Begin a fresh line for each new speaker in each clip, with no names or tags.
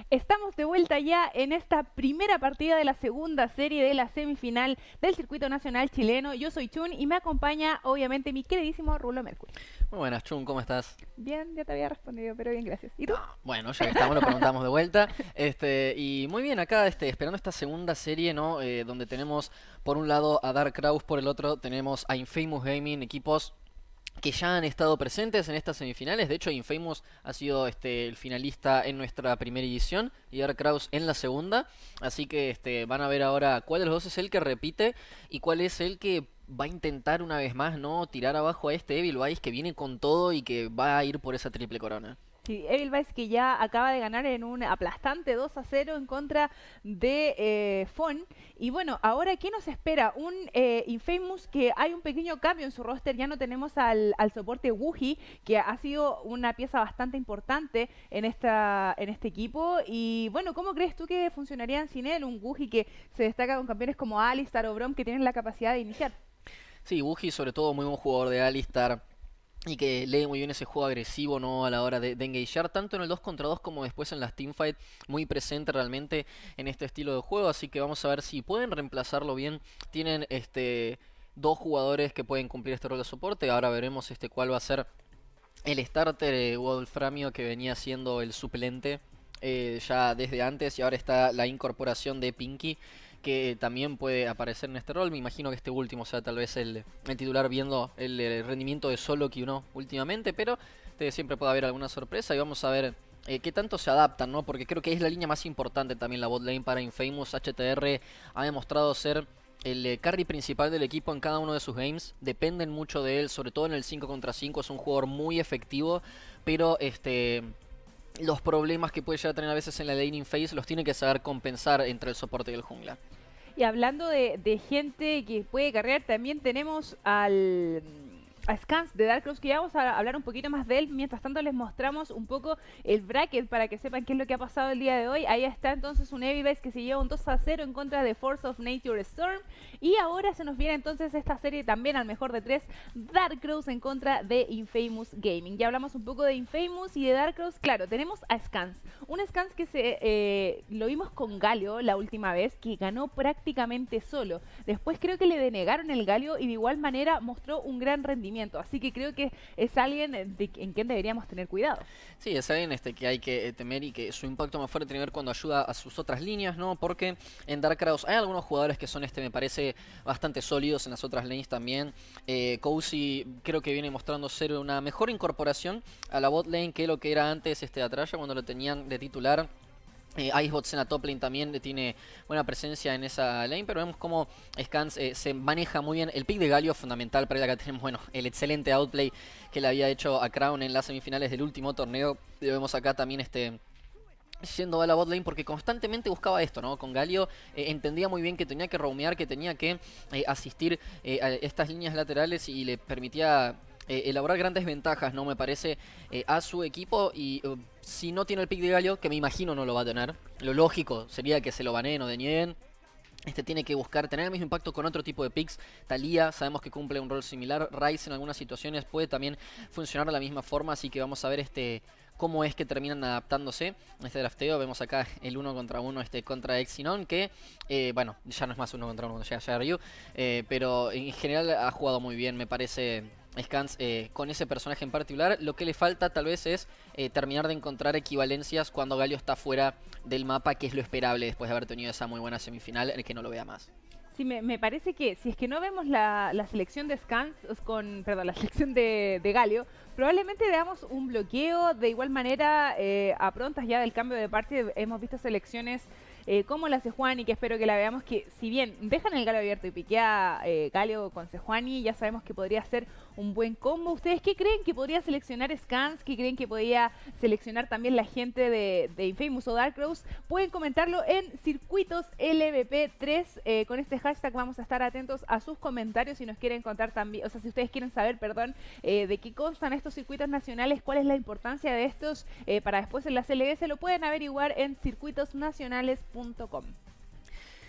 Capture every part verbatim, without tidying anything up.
Estamos de vuelta ya en esta primera partida de la segunda serie de la semifinal del circuito nacional chileno. Yo soy Chun y me acompaña obviamente mi queridísimo Rulo Mercury.
Muy buenas, Chun, ¿cómo estás?
Bien, ya te había respondido, pero bien, gracias. ¿Y tú?
Ah, bueno, ya que estamos, lo preguntamos de vuelta. Este, y muy bien, acá este, esperando esta segunda serie, ¿no? Eh, donde tenemos por un lado a Dark Kraus, por el otro tenemos a Infamous Gaming, equipos que ya han estado presentes en estas semifinales. De hecho, Infamous ha sido este, el finalista en nuestra primera edición y Dark Kraus en la segunda. Así que este, van a ver ahora cuál de los dos es el que repite y cuál es el que va a intentar una vez más no tirar abajo a este Evil Vice que viene con todo y que va a ir por esa triple corona.
Sí, Evil Vice que ya acaba de ganar en un aplastante dos a cero en contra de eh, Fon. Y bueno, ahora, ¿qué nos espera? Un eh, Infamous que hay un pequeño cambio en su roster. Ya no tenemos al, al soporte Wuji, que ha sido una pieza bastante importante en, esta, en este equipo. Y bueno, ¿cómo crees tú que funcionarían sin él? Un Wuji que se destaca con campeones como Alistar o Braum que tienen la capacidad de iniciar.
Sí, Wuji sobre todo muy buen jugador de Alistar. Y que lee muy bien ese juego agresivo, ¿no? A la hora de, de engagear, tanto en el dos contra dos como después en las teamfight, muy presente realmente en este estilo de juego, así que vamos a ver si pueden reemplazarlo bien. Tienen este dos jugadores que pueden cumplir este rol de soporte, ahora veremos este cuál va a ser el starter, eh, Wolframio, que venía siendo el suplente eh, ya desde antes, y ahora está la incorporación de Pinky, que también puede aparecer en este rol. Me imagino que este último sea tal vez el, el titular, viendo el, el rendimiento de Solo que uno últimamente, pero este, siempre puede haber alguna sorpresa y vamos a ver eh, qué tanto se adaptan, ¿no? Porque creo que es la línea más importante también la bot lane para Infamous. H T R ha demostrado ser el eh, carry principal del equipo en cada uno de sus games. Dependen mucho de él, sobre todo en el cinco contra cinco. Es un jugador muy efectivo, pero este... los problemas que puede llegar a tener a veces en la laning phase los tiene que saber compensar entre el soporte y el jungla.
Y hablando de, de gente que puede carrear, también tenemos al a Scans de Dark Cross, que ya vamos a hablar un poquito más de él. Mientras tanto les mostramos un poco el bracket para que sepan qué es lo que ha pasado el día de hoy. Ahí está entonces un Evil Vice que se lleva un dos a cero en contra de Force of Nature Storm. Y ahora se nos viene entonces esta serie también al mejor de tres, Dark Cross en contra de Infamous Gaming. Ya hablamos un poco de Infamous y de Dark Cross. Claro, tenemos a Scans, un Scans que se eh, lo vimos con Galio la última vez, que ganó prácticamente solo. Después creo que le denegaron el Galio y de igual manera mostró un gran rendimiento. Así que creo que es alguien de, en quien deberíamos tener cuidado.
Sí, es alguien este, que hay que temer y que su impacto más fuerte tiene que ver cuando ayuda a sus otras líneas, ¿no? Porque en Dark Cross hay algunos jugadores que son, este, me parece, bastante sólidos en las otras lanes también. Eh, Cozy creo que viene mostrando ser una mejor incorporación a la bot lane que lo que era antes este, Atraya, cuando lo tenían de titular. Eh, Icebox en la top lane también tiene buena presencia en esa lane, pero vemos como Scans eh, se maneja muy bien. El pick de Galio fundamental para él. Acá tenemos, bueno, el excelente outplay que le había hecho a Crown en las semifinales del último torneo. Y vemos acá también este... yendo a la bot lane porque constantemente buscaba esto, ¿no? Con Galio eh, entendía muy bien que tenía que roamear, que tenía que eh, asistir eh, a estas líneas laterales y le permitía eh, elaborar grandes ventajas, ¿no? Me parece, eh, a su equipo. Y uh, si no tiene el pick de Galio, que me imagino no lo va a tener, lo lógico sería que se lo baneen o denieguen. Este tiene que buscar tener el mismo impacto con otro tipo de picks. Talía sabemos que cumple un rol similar. Ryze en algunas situaciones puede también funcionar de la misma forma. Así que vamos a ver este cómo es que terminan adaptándose a este drafteo. Vemos acá el uno contra uno este, contra Exinon, que eh, bueno, ya no es más uno contra uno cuando llega Ryu, eh, pero en general ha jugado muy bien, me parece. Scans eh, con ese personaje en particular. Lo que le falta tal vez es eh, terminar de encontrar equivalencias cuando Galio está fuera del mapa, que es lo esperable después de haber tenido esa muy buena semifinal, en el que no lo vea más.
Sí, me, me parece que si es que no vemos la, la selección de Scans con, perdón, la selección de, de Galio, probablemente veamos un bloqueo. De igual manera, eh, a prontas ya del cambio de parte, hemos visto selecciones eh, como la Sejuani, que espero que la veamos, que si bien dejan el Galio abierto y piquea eh, Galio con Sejuani, ya sabemos que podría ser un buen combo. ¿Ustedes qué creen que podría seleccionar Scans? ¿Qué creen que podría seleccionar también la gente de, de Infamous o Dark Cross? Pueden comentarlo en Circuitos L V P tres. Eh, con este hashtag vamos a estar atentos a sus comentarios si nos quieren contar también, o sea, si ustedes quieren saber, perdón, eh, de qué constan estos circuitos nacionales, cuál es la importancia de estos, eh, para después en la C L S lo pueden averiguar en circuitos nacionales punto com.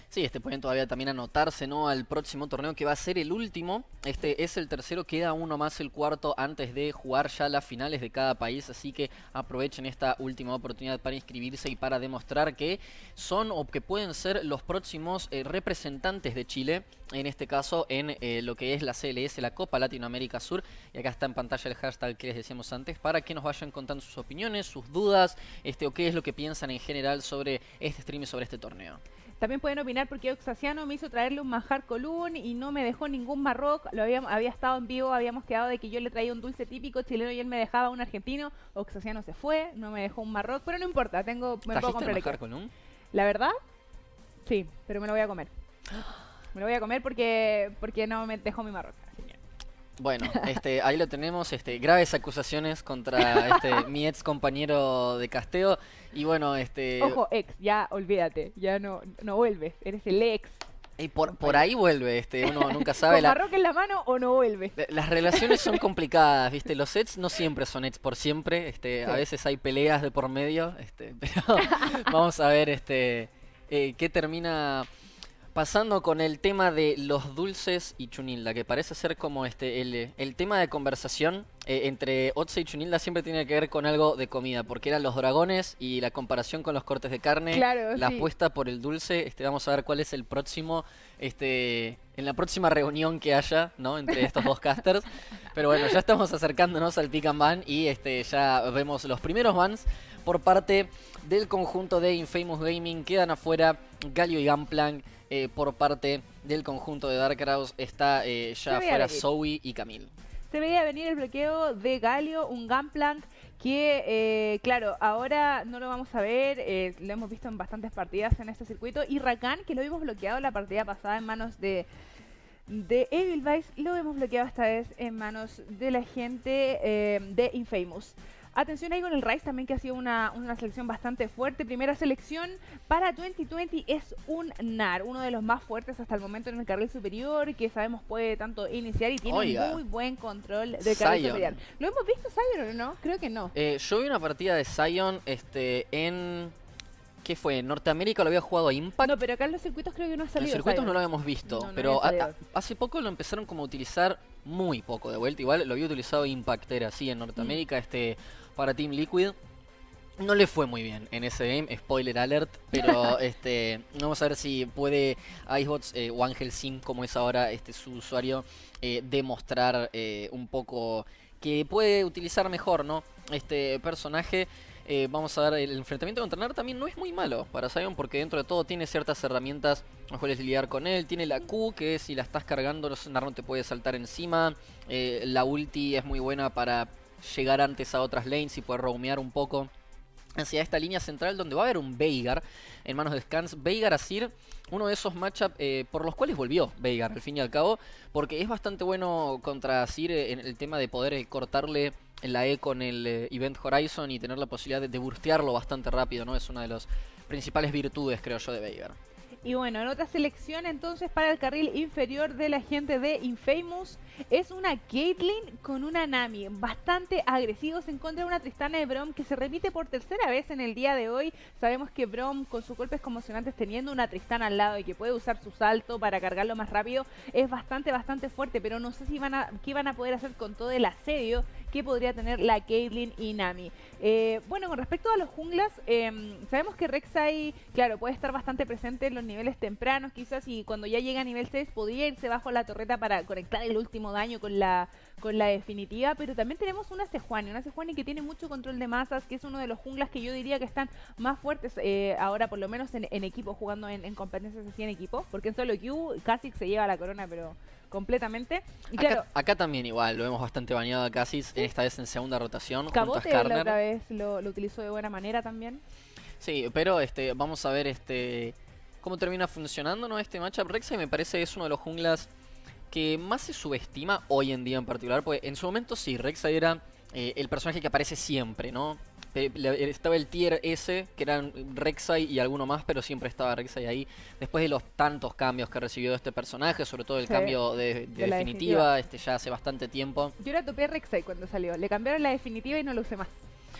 Sí, este pueden todavía también anotarse, ¿no?, al próximo torneo que va a ser el último. Este es el tercero, queda uno más, el cuarto, antes de jugar ya las finales de cada país. Así que aprovechen esta última oportunidad para inscribirse y para demostrar que son o que pueden ser los próximos eh, representantes de Chile. En este caso en eh, lo que es la C L S, la Copa Latinoamérica Sur. Y acá está en pantalla el hashtag que les decíamos antes para que nos vayan contando sus opiniones, sus dudas, este o qué es lo que piensan en general sobre este stream y sobre este torneo.
También pueden opinar porque Oxaciano me hizo traerle un manjar colún y no me dejó ningún marroc. Lo había, había estado en vivo, habíamos quedado de que yo le traía un dulce típico chileno y él me dejaba un argentino. Oxaciano se fue, no me dejó un marroc, pero no importa, tengo, me puedo comprar
el manjar colún?
La verdad, sí, pero me lo voy a comer. Me lo voy a comer porque, porque no me dejó mi marroc. Así que.
Bueno, este, ahí lo tenemos, este, graves acusaciones contra este, mi ex compañero de casteo. Y bueno, este...
Ojo, ex, ya olvídate, ya no, no vuelves, eres el ex.
Y por, por ahí vuelve, este, uno nunca sabe.
¿Con marroc en la mano o no vuelves?
Las relaciones son complicadas, ¿viste? Los ex no siempre son ex por siempre, este, sí. A veces hay peleas de por medio, este, pero vamos a ver este, eh, qué termina... Pasando con el tema de los dulces y Chunilda, que parece ser como este el, el tema de conversación eh, entre Otse y Chunilda siempre tiene que ver con algo de comida, porque eran los dragones y la comparación con los cortes de carne,
claro,
la
sí.
apuesta por el dulce. Este, vamos a ver cuál es el próximo, este, en la próxima reunión que haya, ¿no?, entre estos dos casters. Pero bueno, ya estamos acercándonos al pick and ban y este, ya vemos los primeros bans por parte del conjunto de Infamous Gaming. Quedan afuera Galio y Gunplank. Eh, por parte del conjunto de Darkrause está eh, ya afuera Zoe y Camille.
Se veía venir el bloqueo de Galio, un Gunplank que, eh, claro, ahora no lo vamos a ver, eh, lo hemos visto en bastantes partidas en este circuito. Y Rakan, que lo vimos bloqueado la partida pasada en manos de, de Evilvice, lo hemos bloqueado esta vez en manos de la gente eh, de Infamous. Atención ahí con el Ryze también, que ha sido una, una selección bastante fuerte. Primera selección para dos mil veinte es un Gnar, uno de los más fuertes hasta el momento en el carril superior, que sabemos puede tanto iniciar y tiene Oiga. un muy buen control del carril superior. ¿Lo hemos visto Sion o no? Creo que no.
Eh, yo vi una partida de Sion este, en... ¿Qué fue? ¿En Norteamérica lo había jugado a Impact?
No, pero acá en los circuitos creo que no ha salido.
En los circuitos Sion. No lo habíamos visto, no, no pero a, a, hace poco lo empezaron como a utilizar muy poco de vuelta. Igual lo había utilizado Impact, era así, en Norteamérica, mm. este... para Team Liquid. No le fue muy bien en ese game, spoiler alert, pero este vamos a ver si puede Icebox eh, o Ángel Sim, como es ahora este su usuario, eh, demostrar eh, un poco que puede utilizar mejor, ¿no?, este personaje. Eh, vamos a ver, el enfrentamiento contra Gnar también no es muy malo para Sion, porque dentro de todo tiene ciertas herramientas con las cuales lidiar con él. Tiene la Q, que si la estás cargando, Gnar no te puede saltar encima. Eh, la ulti es muy buena para llegar antes a otras lanes y poder roamear un poco hacia esta línea central, donde va a haber un Veigar en manos de Scans. Veigar Azir, uno de esos matchups eh, por los cuales volvió Veigar al fin y al cabo, porque es bastante bueno contra Azir en el tema de poder eh, cortarle la E con el eh, Event Horizon y tener la posibilidad de, de burstearlo bastante rápido, ¿no? Es una de las principales virtudes, creo yo, de Veigar.
Y bueno, en otra selección entonces para el carril inferior de la gente de Infamous es una Caitlyn con una Nami, bastante agresivos en contra de una Tristana de Braum que se repite por tercera vez en el día de hoy. Sabemos que Braum, con sus golpes conmocionantes, teniendo una Tristana al lado y que puede usar su salto para cargarlo más rápido, es bastante, bastante fuerte, pero no sé si van a, qué van a poder hacer con todo el asedio que podría tener la Caitlyn y Nami. Eh, bueno, con respecto a los junglas, eh, sabemos que Rek'Sai, claro, puede estar bastante presente en los niveles tempranos quizás, y cuando ya llega a nivel seis podría irse bajo la torreta para conectar el último daño con la con la definitiva, pero también tenemos una Sejuani, una Sejuani que tiene mucho control de masas, que es uno de los junglas que yo diría que están más fuertes eh, ahora, por lo menos en, en equipo, jugando en, en competencias así en equipo, porque en solo queue Kha'Zix se lleva la corona, pero completamente. Y
acá,
claro,
acá también igual, lo vemos bastante baneado a Kha'Zix, ¿sí? Esta vez en segunda rotación.
Cabote
junto a
la otra vez lo, lo utilizó de buena manera también.
Sí, pero este vamos a ver este cómo termina funcionando, ¿no?, este matchup. Rek'Sai me parece es uno de los junglas que más se subestima hoy en día en particular, porque en su momento sí, Rek'Sai era eh, el personaje que aparece siempre, ¿no? Estaba el tier S, que eran Rek'Sai y alguno más, pero siempre estaba Rek'Sai ahí. Después de los tantos cambios que recibió este personaje, sobre todo el sí, cambio de, de, de definitiva, definitiva, este ya hace bastante tiempo.
Yo la topé a Rek'Sai cuando salió, le cambiaron la definitiva y no lo usé más.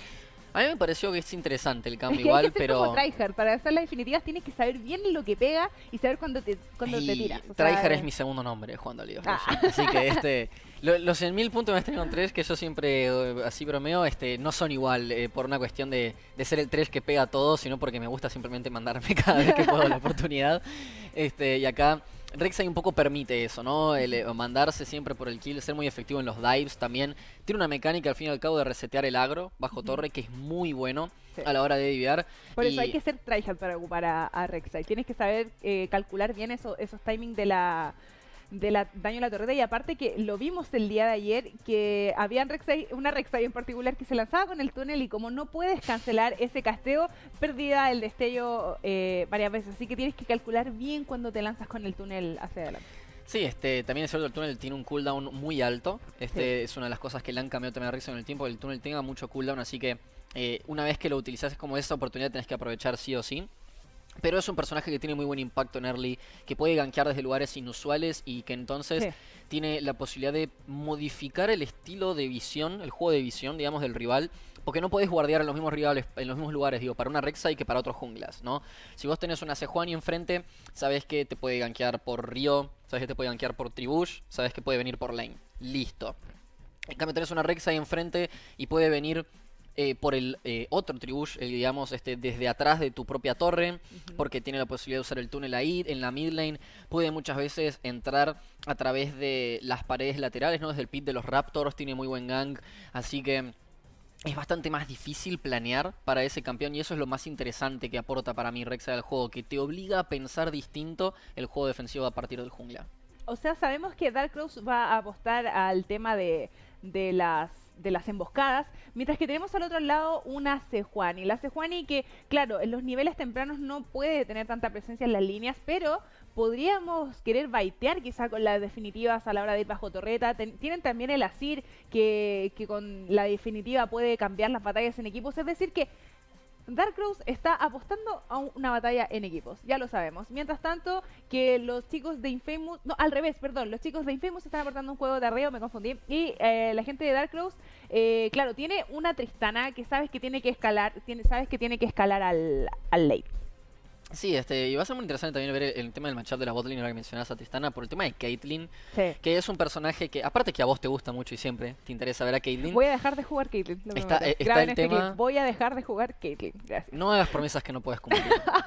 A mí me pareció que es interesante el cambio
Es que
igual,
hay que ser
pero...
como tryhard. Para hacer las definitivas tienes que saber bien lo que pega y saber cuándo te, cuándo te
Y
tiras. O
tryhard
sea,
es mi segundo nombre jugando a League of
Ah.
Legends. Así que este... lo- los cien mil puntos me están tres, que yo siempre eh, así bromeo, este, no son igual eh, por una cuestión de, de ser el tres que pega a todo, sino porque me gusta simplemente mandarme cada vez que puedo la oportunidad. Este, y acá Rek'Sai un poco permite eso, ¿no? El, eh, mandarse siempre por el kill, ser muy efectivo en los dives también. Tiene una mecánica al fin y al cabo de resetear el agro bajo torre que es muy bueno
Sí.
a la hora de divear.
Por
y...
eso hay que ser tryhard para ocupar a, a Rek'Sai. Tienes que saber eh, calcular bien eso, esos timings de la de la daño a la torreta, y aparte que lo vimos el día de ayer, que había Rek'Sai, una Rek'Sai en particular que se lanzaba con el túnel y como no puedes cancelar ese casteo, perdía el destello eh, varias veces, así que tienes que calcular bien cuando te lanzas con el túnel hacia adelante.
Sí, este, también es cierto, el túnel tiene un cooldown muy alto. Este es una de las cosas que le han cambiado también a Rek'Sai en el tiempo, que el túnel tenga mucho cooldown, así que eh, una vez que lo utilizas como esa oportunidad tenés que aprovechar sí o sí. Pero es un personaje que tiene muy buen impacto en early, que puede gankear desde lugares inusuales y que entonces
Sí.
tiene la posibilidad de modificar el estilo de visión, el juego de visión, digamos, del rival. Porque no podés guardiar en los mismos rivales, en los mismos lugares, digo, para una Rek'Sai que para otros junglas, ¿no? Si vos tenés una Sejuani enfrente, sabés que te puede gankear por Río, sabés que te puede gankear por Tribush, sabés que puede venir por lane. Listo. En cambio tenés una Rek'Sai enfrente y puede venir eh, por el eh, otro Tribush, eh, digamos, este, desde atrás de tu propia torre,
Ujú.
porque tiene la posibilidad de usar el túnel ahí, en la mid lane. Puede muchas veces entrar a través de las paredes laterales, ¿no? Desde el pit de los Raptors, tiene muy buen gang, así que... es bastante más difícil planear para ese campeón y eso es lo más interesante que aporta para mí Rek'Sai al juego, que te obliga a pensar distinto el juego defensivo a partir del jungla.
O sea, sabemos que Dark Rose va a apostar al tema de, de las de las emboscadas, mientras que tenemos al otro lado una Sejuani. La Sejuani que, claro, en los niveles tempranos no puede tener tanta presencia en las líneas, pero podríamos querer baitear quizá con las definitivas a la hora de ir bajo torreta. Ten- tienen también el Azir que, que con la definitiva puede cambiar las batallas en equipos, es decir que Dark Rose está apostando a un- una batalla en equipos, ya lo sabemos. Mientras tanto, que los chicos de Infamous, no, al revés, perdón, los chicos de Infamous están aportando un juego de arreo, me confundí. Y eh, la gente de Dark Rose, eh, claro, tiene una Tristana que sabes que tiene que escalar, tiene, sabes que tiene que escalar al, al late.
Sí, este, y va a ser muy interesante también ver el, el tema del matchup de la botlane, ahora que mencionas a Tristana, por el tema de Caitlyn,
Sí.
que es un personaje que, aparte que a vos te gusta mucho y siempre te interesa ver a Caitlyn,
Voy a dejar de jugar Caitlyn. lo
Está-
prometo.
eh, está
Graben
el
este
tema-
clip. Voy a dejar de jugar Caitlyn. Gracias.
no hagas promesas que no puedes cumplir.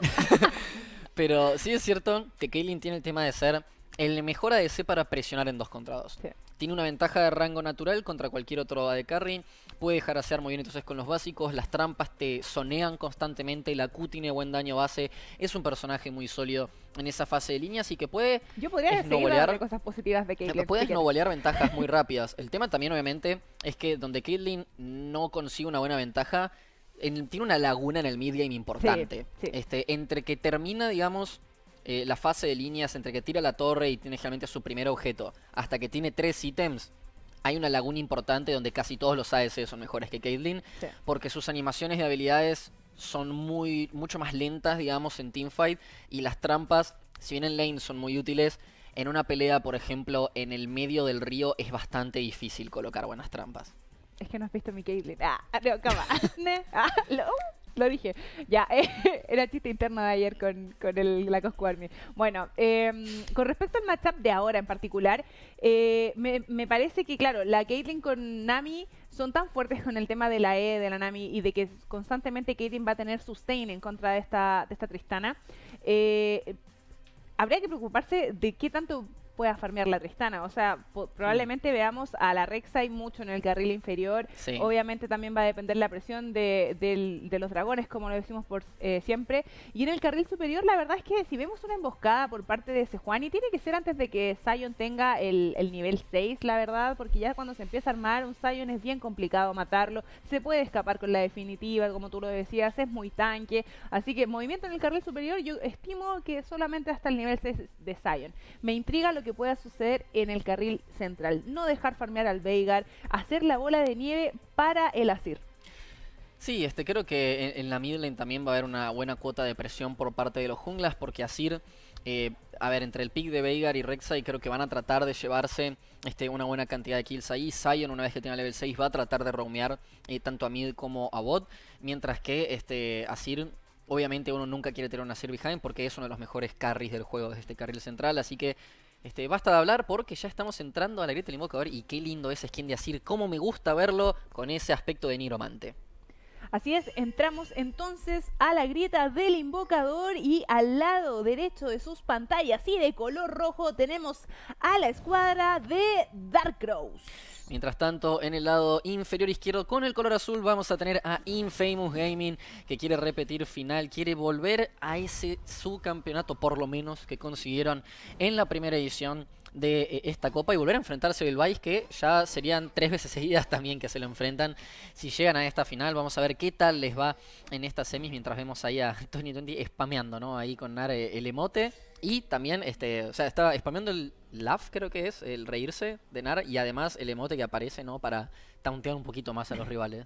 Pero sí es cierto que Caitlyn tiene el tema de ser el mejor A D C para presionar en dos contra dos.
Sí.
Tiene una ventaja de rango natural contra cualquier otro A D Carry. Puede dejar hacer muy bien entonces con los básicos. Las trampas te sonean constantemente. La Q tiene buen daño base. Es un personaje muy sólido en esa fase de línea. Así que puede,
Yo podría
Es
seguir
novolear.
hablando de cosas positivas de Caitlyn.
puedes
si quieres.
novolear ventajas muy rápidas. El tema también obviamente es que donde Caitlyn no consigue una buena ventaja, en- tiene una laguna en el mid game importante.
sí.
Este, entre que termina, digamos, eh, la fase de líneas, entre que tira la torre y tiene generalmente su primer objeto, hasta que tiene tres ítems, hay una laguna importante donde casi todos los A D C son mejores que Caitlyn,
Sí.
porque sus animaciones de habilidades son muy mucho más lentas, digamos, en teamfight, y las trampas, si bien en lane son muy útiles, en una pelea, por ejemplo, en el medio del río es bastante difícil colocar buenas trampas.
Es que no has visto mi Caitlyn. Ah, no, cama. Ne, ah, lo, lo dije. Ya, eh, era chiste interno de ayer con, con el, la Cosco Army. Bueno, eh, con respecto al matchup de ahora en particular, eh, me, me parece que, claro, la Caitlyn con Nami son tan fuertes con el tema de la E, de la Nami, y de que constantemente Caitlyn va a tener sustain en contra de esta, de esta Tristana. Eh, habría que preocuparse de qué tanto pueda farmear la Tristana. O sea, po- probablemente veamos a la Rek'Sai mucho en el carril inferior.
Sí.
Obviamente también va a depender la presión de, del- de los dragones, como lo decimos por eh, siempre. Y en el carril superior, la verdad es que si vemos una emboscada por parte de Sejuani, tiene que ser antes de que Sion tenga el, el nivel seis, la verdad, porque ya cuando se empieza a armar un Sion es bien complicado matarlo. Se puede escapar con la definitiva, como tú lo decías, es muy tanque. Así que movimiento en el carril superior, yo estimo que solamente hasta el nivel seis de Sion. Me intriga lo que pueda suceder en el carril central. No dejar farmear al Veigar, hacer la bola de nieve para el Azir.
Sí, este, creo que en, en la mid lane también va a haber una buena cuota de presión por parte de los junglas, porque Azir, eh, a ver, entre el pick de Veigar y Rek'Sai creo que van a tratar de llevarse este, una buena cantidad de kills ahí. Sion, una vez que tenga level seis, va a tratar de roamear eh, tanto a mid como a bot, mientras que este, Azir, obviamente uno nunca quiere tener un Azir behind porque es uno de los mejores carries del juego desde este carril central, así que Este, basta de hablar porque ya estamos entrando a la grieta del invocador y qué lindo ese skin de Azir, cómo me gusta verlo con ese aspecto de Niromante.
Así es, entramos entonces a la grieta del invocador y al lado derecho de sus pantallas y de color rojo tenemos a la escuadra de Darkrows.
Mientras tanto, en el lado inferior izquierdo, con el color azul, vamos a tener a Infamous Gaming, que quiere repetir final, quiere volver a ese subcampeonato, por lo menos, que consiguieron en la primera edición de eh, esta copa y volver a enfrentarse al Vice, que ya serían tres veces seguidas también que se lo enfrentan. Si llegan a esta final, vamos a ver qué tal les va en estas semis, mientras vemos ahí a Tony veinte spameando, ¿no? Ahí con Nar eh, el emote. Y también, este, o sea, estaba spameando el laugh, creo que es, el reírse de Nar, y además el emote que aparece, ¿no? Para tauntear un poquito más a los rivales.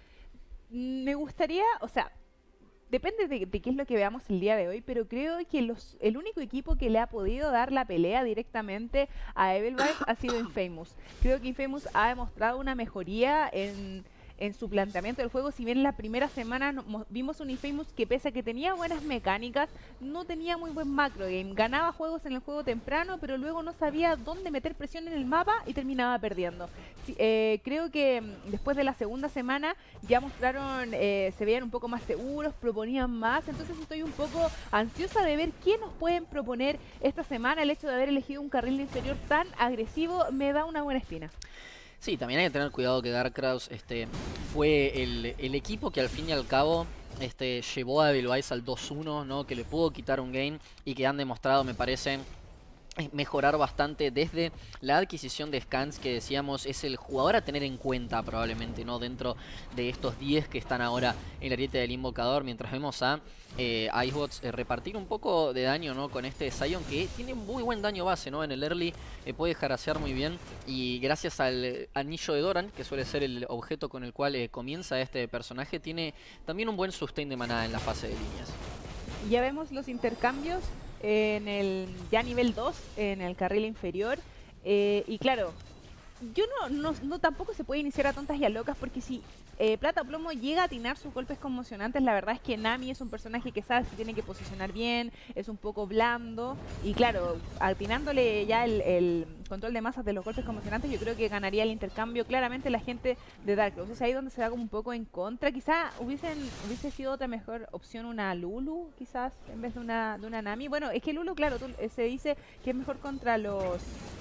Me gustaría, o sea, depende de, de qué es lo que veamos el día de hoy, pero creo que los, el único equipo que le ha podido dar la pelea directamente a Edelweiss ha sido Infamous. Creo que Infamous ha demostrado una mejoría en... en su planteamiento del juego. Si bien en la primera semana no, vimos un Infamous que pese a que tenía buenas mecánicas, no tenía muy buen macro game, ganaba juegos en el juego temprano, pero luego no sabía dónde meter presión en el mapa y terminaba perdiendo. Sí, eh, creo que después de la segunda semana ya mostraron, eh, se veían un poco más seguros, proponían más, entonces estoy un poco ansiosa de ver qué nos pueden proponer esta semana. El hecho de haber elegido un carril inferior tan agresivo me da una buena espina.
Sí, también hay que tener cuidado que Darkrows este, fue el, el equipo que al fin y al cabo este, llevó a Edelweiss al dos uno, ¿no? Que le pudo quitar un game y que han demostrado, me parece, mejorar bastante desde la adquisición de Scans, que decíamos es el jugador a tener en cuenta probablemente, ¿no? Dentro de estos diez que están ahora en la grieta del invocador, mientras vemos a eh, Icebox eh, repartir un poco de daño, ¿no? Con este Sion que tiene muy buen daño base, ¿no? En el early eh, puede jarasear muy bien y gracias al anillo de Doran, que suele ser el objeto con el cual eh, comienza este personaje, tiene también un buen sustain de maná en la fase de líneas.
Ya vemos los intercambios en el ya nivel dos, en el carril inferior. Eh, y claro, yo no, no, no tampoco se puede iniciar a tontas y a locas, porque si eh, Plata Plomo llega a atinar sus golpes conmocionantes, la verdad es que Nami es un personaje que sabe si tiene que posicionar bien, es un poco blando. Y claro, atinándole ya el, el control de masas de los golpes conmocionantes, yo creo que ganaría el intercambio claramente la gente de Darkrows. Es ahí donde se da como un poco en contra. Quizá hubiesen, hubiese sido otra mejor opción una Lulu, quizás, en vez de una, de una Nami. Bueno, es que Lulu, claro, tú, eh, se dice que es mejor contra los...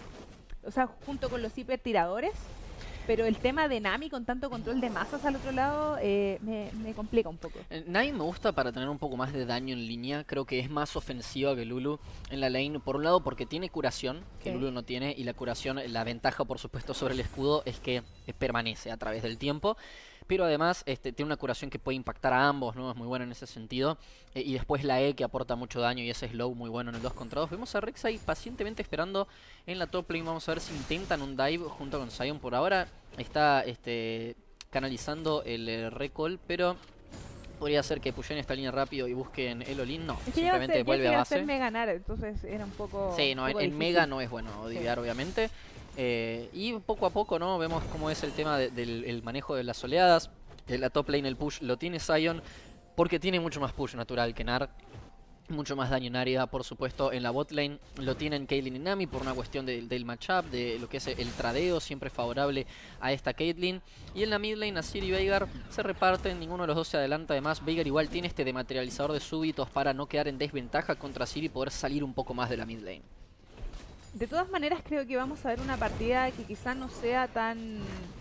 O sea, junto con los hipertiradores. Pero el tema de Nami con tanto control de masas al otro lado eh, me, me complica un poco.
Eh, Nami me gusta para tener un poco más de daño en línea. Creo que es más ofensiva que Lulu en la lane. Por un lado porque tiene curación, que sí. Lulu no tiene. Y la curación, la ventaja por supuesto sobre el escudo es que eh, permanece a través del tiempo. Pero además este, tiene una curación que puede impactar a ambos, ¿no? Es muy bueno en ese sentido. Eh, y después la E que aporta mucho daño y ese slow muy bueno en el dos contra dos. Vemos a Rek'Sai pacientemente esperando en la top lane. Vamos a ver si intentan un dive junto con Sion. Por ahora está este, canalizando el eh, recall, pero podría ser que pushen esta línea rápido y busquen el all-in. No,
es que
simplemente
ya
vuelve a base.
hacerme ganar, entonces era un poco
Sí, no,
un poco
en, en Mega no es bueno divear, sí. Obviamente. Eh, y poco a poco, ¿no? Vemos cómo es el tema de, del el manejo de las oleadas. En la top lane el push lo tiene Sion porque tiene mucho más push natural que Nar. Mucho más daño en área, por supuesto. En la bot lane lo tienen Caitlyn y Nami por una cuestión de, del matchup, de lo que es el tradeo, siempre favorable a esta Caitlyn. Y en la mid lane Azir y Veigar se reparten, ninguno de los dos se adelanta. Además Veigar igual tiene este dematerializador de súbitos para no quedar en desventaja contra Azir y poder salir un poco más de la mid lane.
De todas maneras creo que vamos a ver una partida que quizás no sea tan,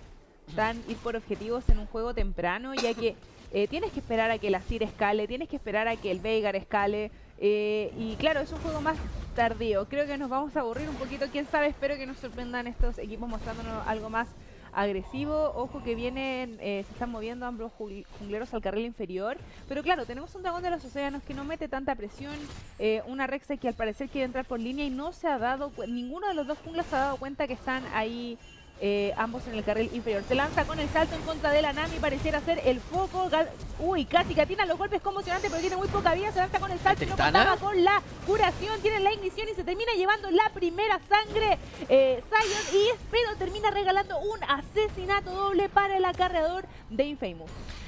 tan ir por objetivos en un juego temprano, ya que Eh, tienes que esperar a que el Azir escale, tienes que esperar a que el Veigar escale. Eh, y claro, es un juego más tardío. Creo que nos vamos a aburrir un poquito. Quién sabe, espero que nos sorprendan estos equipos mostrándonos algo más agresivo. Ojo que vienen, eh, se están moviendo ambos jungleros al carril inferior. Pero claro, tenemos un dragón de los océanos que no mete tanta presión. Eh, una Rek'Sai que al parecer quiere entrar por línea y no se ha dado, ninguno de los dos junglas se ha dado cuenta que están ahí Eh, ambos en el carril inferior. Se lanza con el salto en contra de la Nami, pareciera ser el foco. Uy, casi catina los golpes conmocionantes, pero tiene muy poca vida. Se lanza con el salto y no contaba con la curación. Tiene la ignición y se termina llevando la primera sangre. Eh, Zion y pero termina regalando un asesinato doble para el acarreador de Infamous.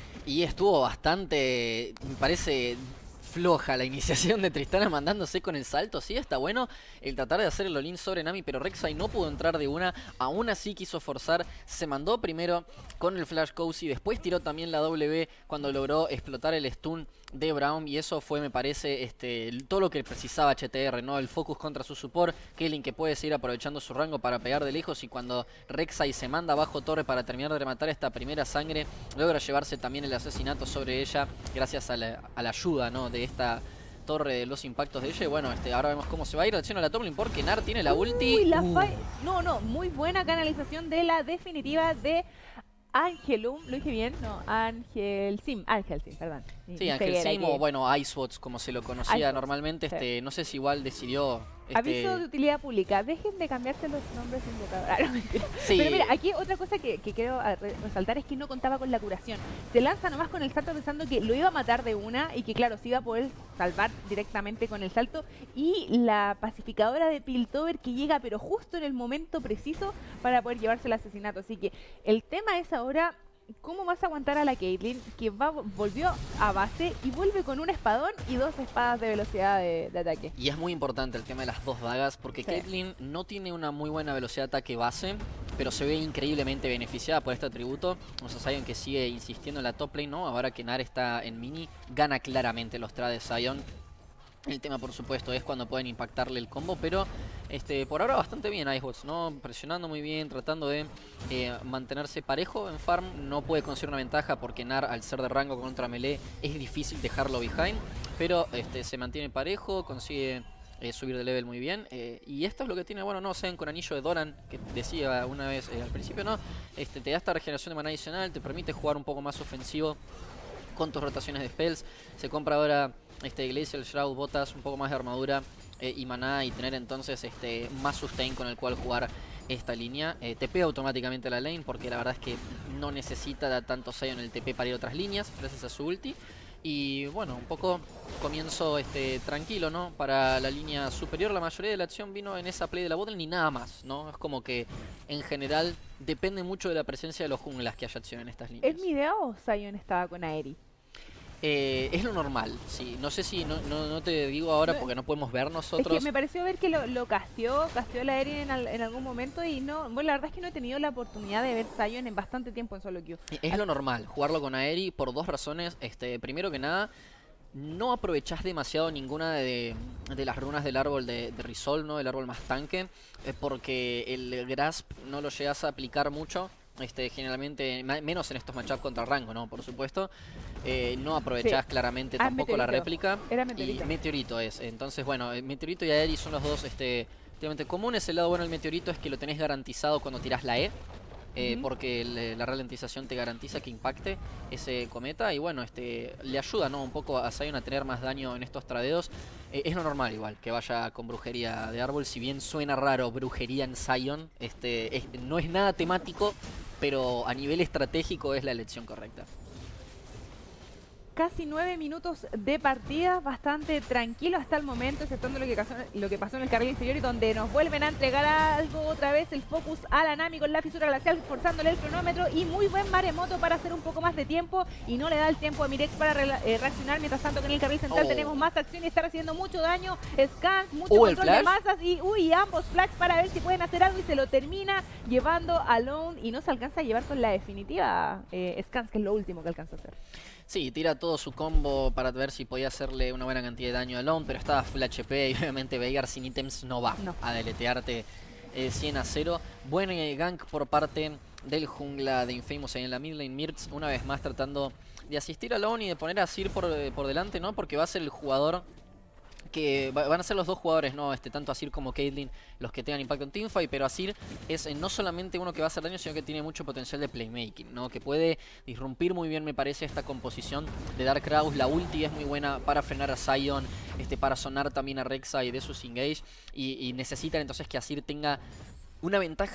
Y estuvo bastante, me parece, floja la iniciación de Tristana mandándose con el salto. Sí, está bueno el tratar de hacer el all-in sobre Nami, pero Rek'Sai no pudo entrar de una. Aún así quiso forzar. Se mandó primero con el Flash Cozy. Después tiró también la W cuando logró explotar el stun de Braum. Y eso fue, me parece, este, todo lo que precisaba H T R, ¿no? El focus contra su support. Kaylin que puede seguir aprovechando su rango para pegar de lejos. Y cuando Rek'Sai se manda bajo torre para terminar de rematar esta primera sangre, logra llevarse también el asesinato sobre ella. Gracias a la, a la ayuda, ¿no? De esta torre de los impactos de ella. Y bueno, este, ahora vemos cómo se va a ir. Acción a la top lane porque Nar tiene la ulti.
Uy, la
uh.
no, no, muy buena canalización de la definitiva de Angelum. ¿Lo dije bien? No, Ángel Sim. Ángel Sim, perdón.
Sí, Ángel Sim o bueno, Icebots como se lo conocía Icebots, normalmente. Sí. Este, no sé si igual decidió... Este...
Aviso de utilidad pública. Dejen de cambiarse los nombres invocadores. No, sí. Pero mira, aquí otra cosa que, que quiero resaltar es que no contaba con la curación. Se lanza nomás con el salto pensando que lo iba a matar de una y que claro, se iba a poder salvar directamente con el salto. Y la pacificadora de Piltover que llega pero justo en el momento preciso para poder llevarse el asesinato. Así que el tema es ahora... ¿Cómo vas a aguantar a la Caitlyn que va, volvió a base y vuelve con un espadón y dos espadas de velocidad de, de ataque?
Y es muy importante el tema de las dos dagas porque sí. Caitlyn no tiene una muy buena velocidad de ataque base, pero se ve increíblemente beneficiada por este atributo. O sea, Zion que sigue insistiendo en la top lane, ¿no? Ahora que Nar está en mini, gana claramente los trades de Zion. El tema, por supuesto, es cuando pueden impactarle el combo, pero este, por ahora bastante bien Icebots, ¿no? Presionando muy bien, tratando de eh, mantenerse parejo en farm. No puede conseguir una ventaja porque Nar, al ser de rango contra melee, es difícil dejarlo behind, pero este, se mantiene parejo, consigue eh, subir de level muy bien. Eh, y esto es lo que tiene, bueno, no sé, con anillo de Doran, que decía una vez eh, al principio, ¿no? Este, te da esta regeneración de maná adicional, te permite jugar un poco más ofensivo con tus rotaciones de spells. Se compra ahora este Glacial Shroud, botas, un poco más de armadura eh, y maná, y tener entonces este más sustain con el cual jugar esta línea. Eh, T P automáticamente a la lane porque la verdad es que no necesita tanto Zion en el T P para ir a otras líneas gracias a su ulti. Y bueno, un poco comienzo este tranquilo, ¿no? Para la línea superior. La mayoría de la acción vino en esa play de la botlane ni nada más, ¿no? Es como que en general depende mucho de la presencia de los junglas que haya acción en estas líneas.
¿Es mi idea o Zion estaba con Aeri?
Eh, es lo normal, sí. No sé si, no, no, no te digo ahora
no,
porque no podemos ver nosotros.
Es que me pareció ver que lo, lo casteó, casteó la Eri en, al, en algún momento y no, bueno, la verdad es que no he tenido la oportunidad de ver Zion en bastante tiempo en solo queue.
Es Así. Lo normal, jugarlo con Aeri por dos razones. Este, primero que nada, no aprovechás demasiado ninguna de, de las runas del árbol de, de Resolve, ¿no? El árbol más tanque, eh, porque el Grasp no lo llegas a aplicar mucho. Este, generalmente, menos en estos matchups contra rango, ¿no? Por supuesto, eh, no aprovechás sí. claramente ah, tampoco la réplica.
Era meteorito.
Y meteorito es. Entonces, bueno, meteorito y Aeri son los dos este, realmente comunes. El lado bueno del meteorito es que lo tenés garantizado cuando tirás la E. Eh, uh-huh. Porque el, la ralentización te garantiza que impacte ese cometa. Y bueno, este le ayuda, ¿no? Un poco a Zion a tener más daño en estos tradeos. Eh, es lo normal igual que vaya con brujería de árbol. Si bien suena raro brujería en Zion, este, es, no es nada temático, pero a nivel estratégico es la elección correcta.
Casi nueve minutos de partida, bastante tranquilo hasta el momento, exceptuando lo que pasó, lo que pasó en el carril inferior y donde nos vuelven a entregar algo otra vez, el focus a la Nami con la fisura glacial, forzándole el cronómetro y muy buen maremoto para hacer un poco más de tiempo y no le da el tiempo a Mirex para re eh, reaccionar. Mientras tanto que en el carril central oh. tenemos más acción y está recibiendo mucho daño, scans, mucho
uh,
control de masas y uy, ambos flags para ver si pueden hacer algo y se lo termina llevando alone y no se alcanza a llevar con la definitiva eh, scans, que es lo último que alcanza a hacer.
Sí, tira todo su combo para ver si podía hacerle una buena cantidad de daño a Alone, pero estaba full H P y obviamente Veigar sin ítems no va no. a deletearte eh, cien a cero. Buen eh, gank por parte del jungla de Infamous ahí en la mid lane. Mirtz una vez más tratando de asistir a Alone y de poner a Sir por, por delante, ¿no? Porque va a ser el jugador que van a ser los dos jugadores, no este tanto Azir como Caitlyn, los que tengan impacto en teamfight, pero Azir es eh, no solamente uno que va a hacer daño, sino que tiene mucho potencial de playmaking, ¿no? Que puede disrumpir muy bien, me parece, esta composición de Dark Kraus. La ulti es muy buena para frenar a Zion, este, para sonar también a Rek'Sai de sus engage, y, y necesitan entonces que Azir tenga una ventaja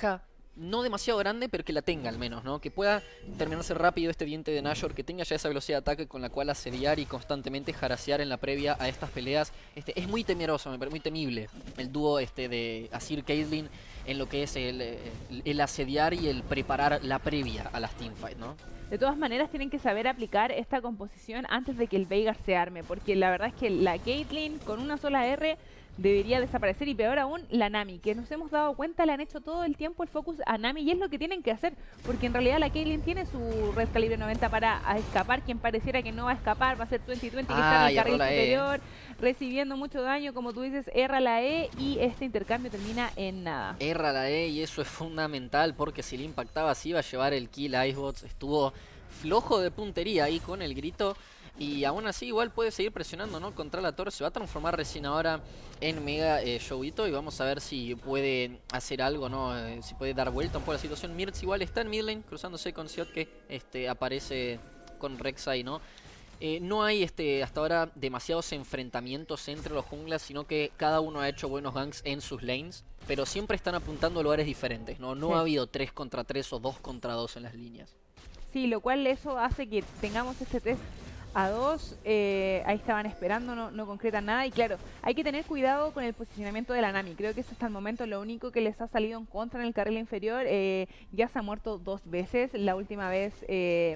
no demasiado grande, pero que la tenga al menos, ¿no? Que pueda terminarse rápido este diente de Nashor, que tenga ya esa velocidad de ataque con la cual asediar y constantemente harasear en la previa a estas peleas. Este, es muy temeroso, me parece muy temible el dúo este de Azir Caitlyn en lo que es el, el, el asediar y el preparar la previa a las teamfights, ¿no?
De todas maneras tienen que saber aplicar esta composición antes de que el Veigar se arme, porque la verdad es que la Caitlyn con una sola R debería desaparecer, y peor aún la Nami, que nos hemos dado cuenta le han hecho todo el tiempo el focus a Nami, y es lo que tienen que hacer, porque en realidad la Caitlyn tiene su red calibre noventa para escapar. Quien pareciera que no va a escapar va a ser veinte veinte, que
ah,
está en el carril superior,
E.
recibiendo mucho daño, como tú dices, erra la E y este intercambio termina en nada.
Erra la E y eso es fundamental, porque si le impactaba se iba a llevar el kill. Icebox estuvo flojo de puntería ahí con el grito. Y aún así igual puede seguir presionando, ¿no? Contra la torre. Se va a transformar recién ahora en Mega eh, Showito. Y vamos a ver si puede hacer algo, ¿no? Eh, si puede dar vuelta un poco la situación. Mirtz igual está en midlane, cruzándose con Siot, que este, aparece con Rek'Sai, ¿no? Eh, no hay este, hasta ahora demasiados enfrentamientos entre los junglas, sino que cada uno ha hecho buenos ganks en sus lanes. Pero siempre están apuntando a lugares diferentes, ¿no? No sí. ha habido tres contra tres o dos contra dos en las líneas.
Sí, lo cual eso hace que tengamos este test a dos, eh, ahí estaban esperando, no, no concretan nada. Y claro, hay que tener cuidado con el posicionamiento de la Nami. Creo que es hasta el momento lo único que les ha salido en contra en el carril inferior. Eh, ya se ha muerto dos veces. La última vez eh,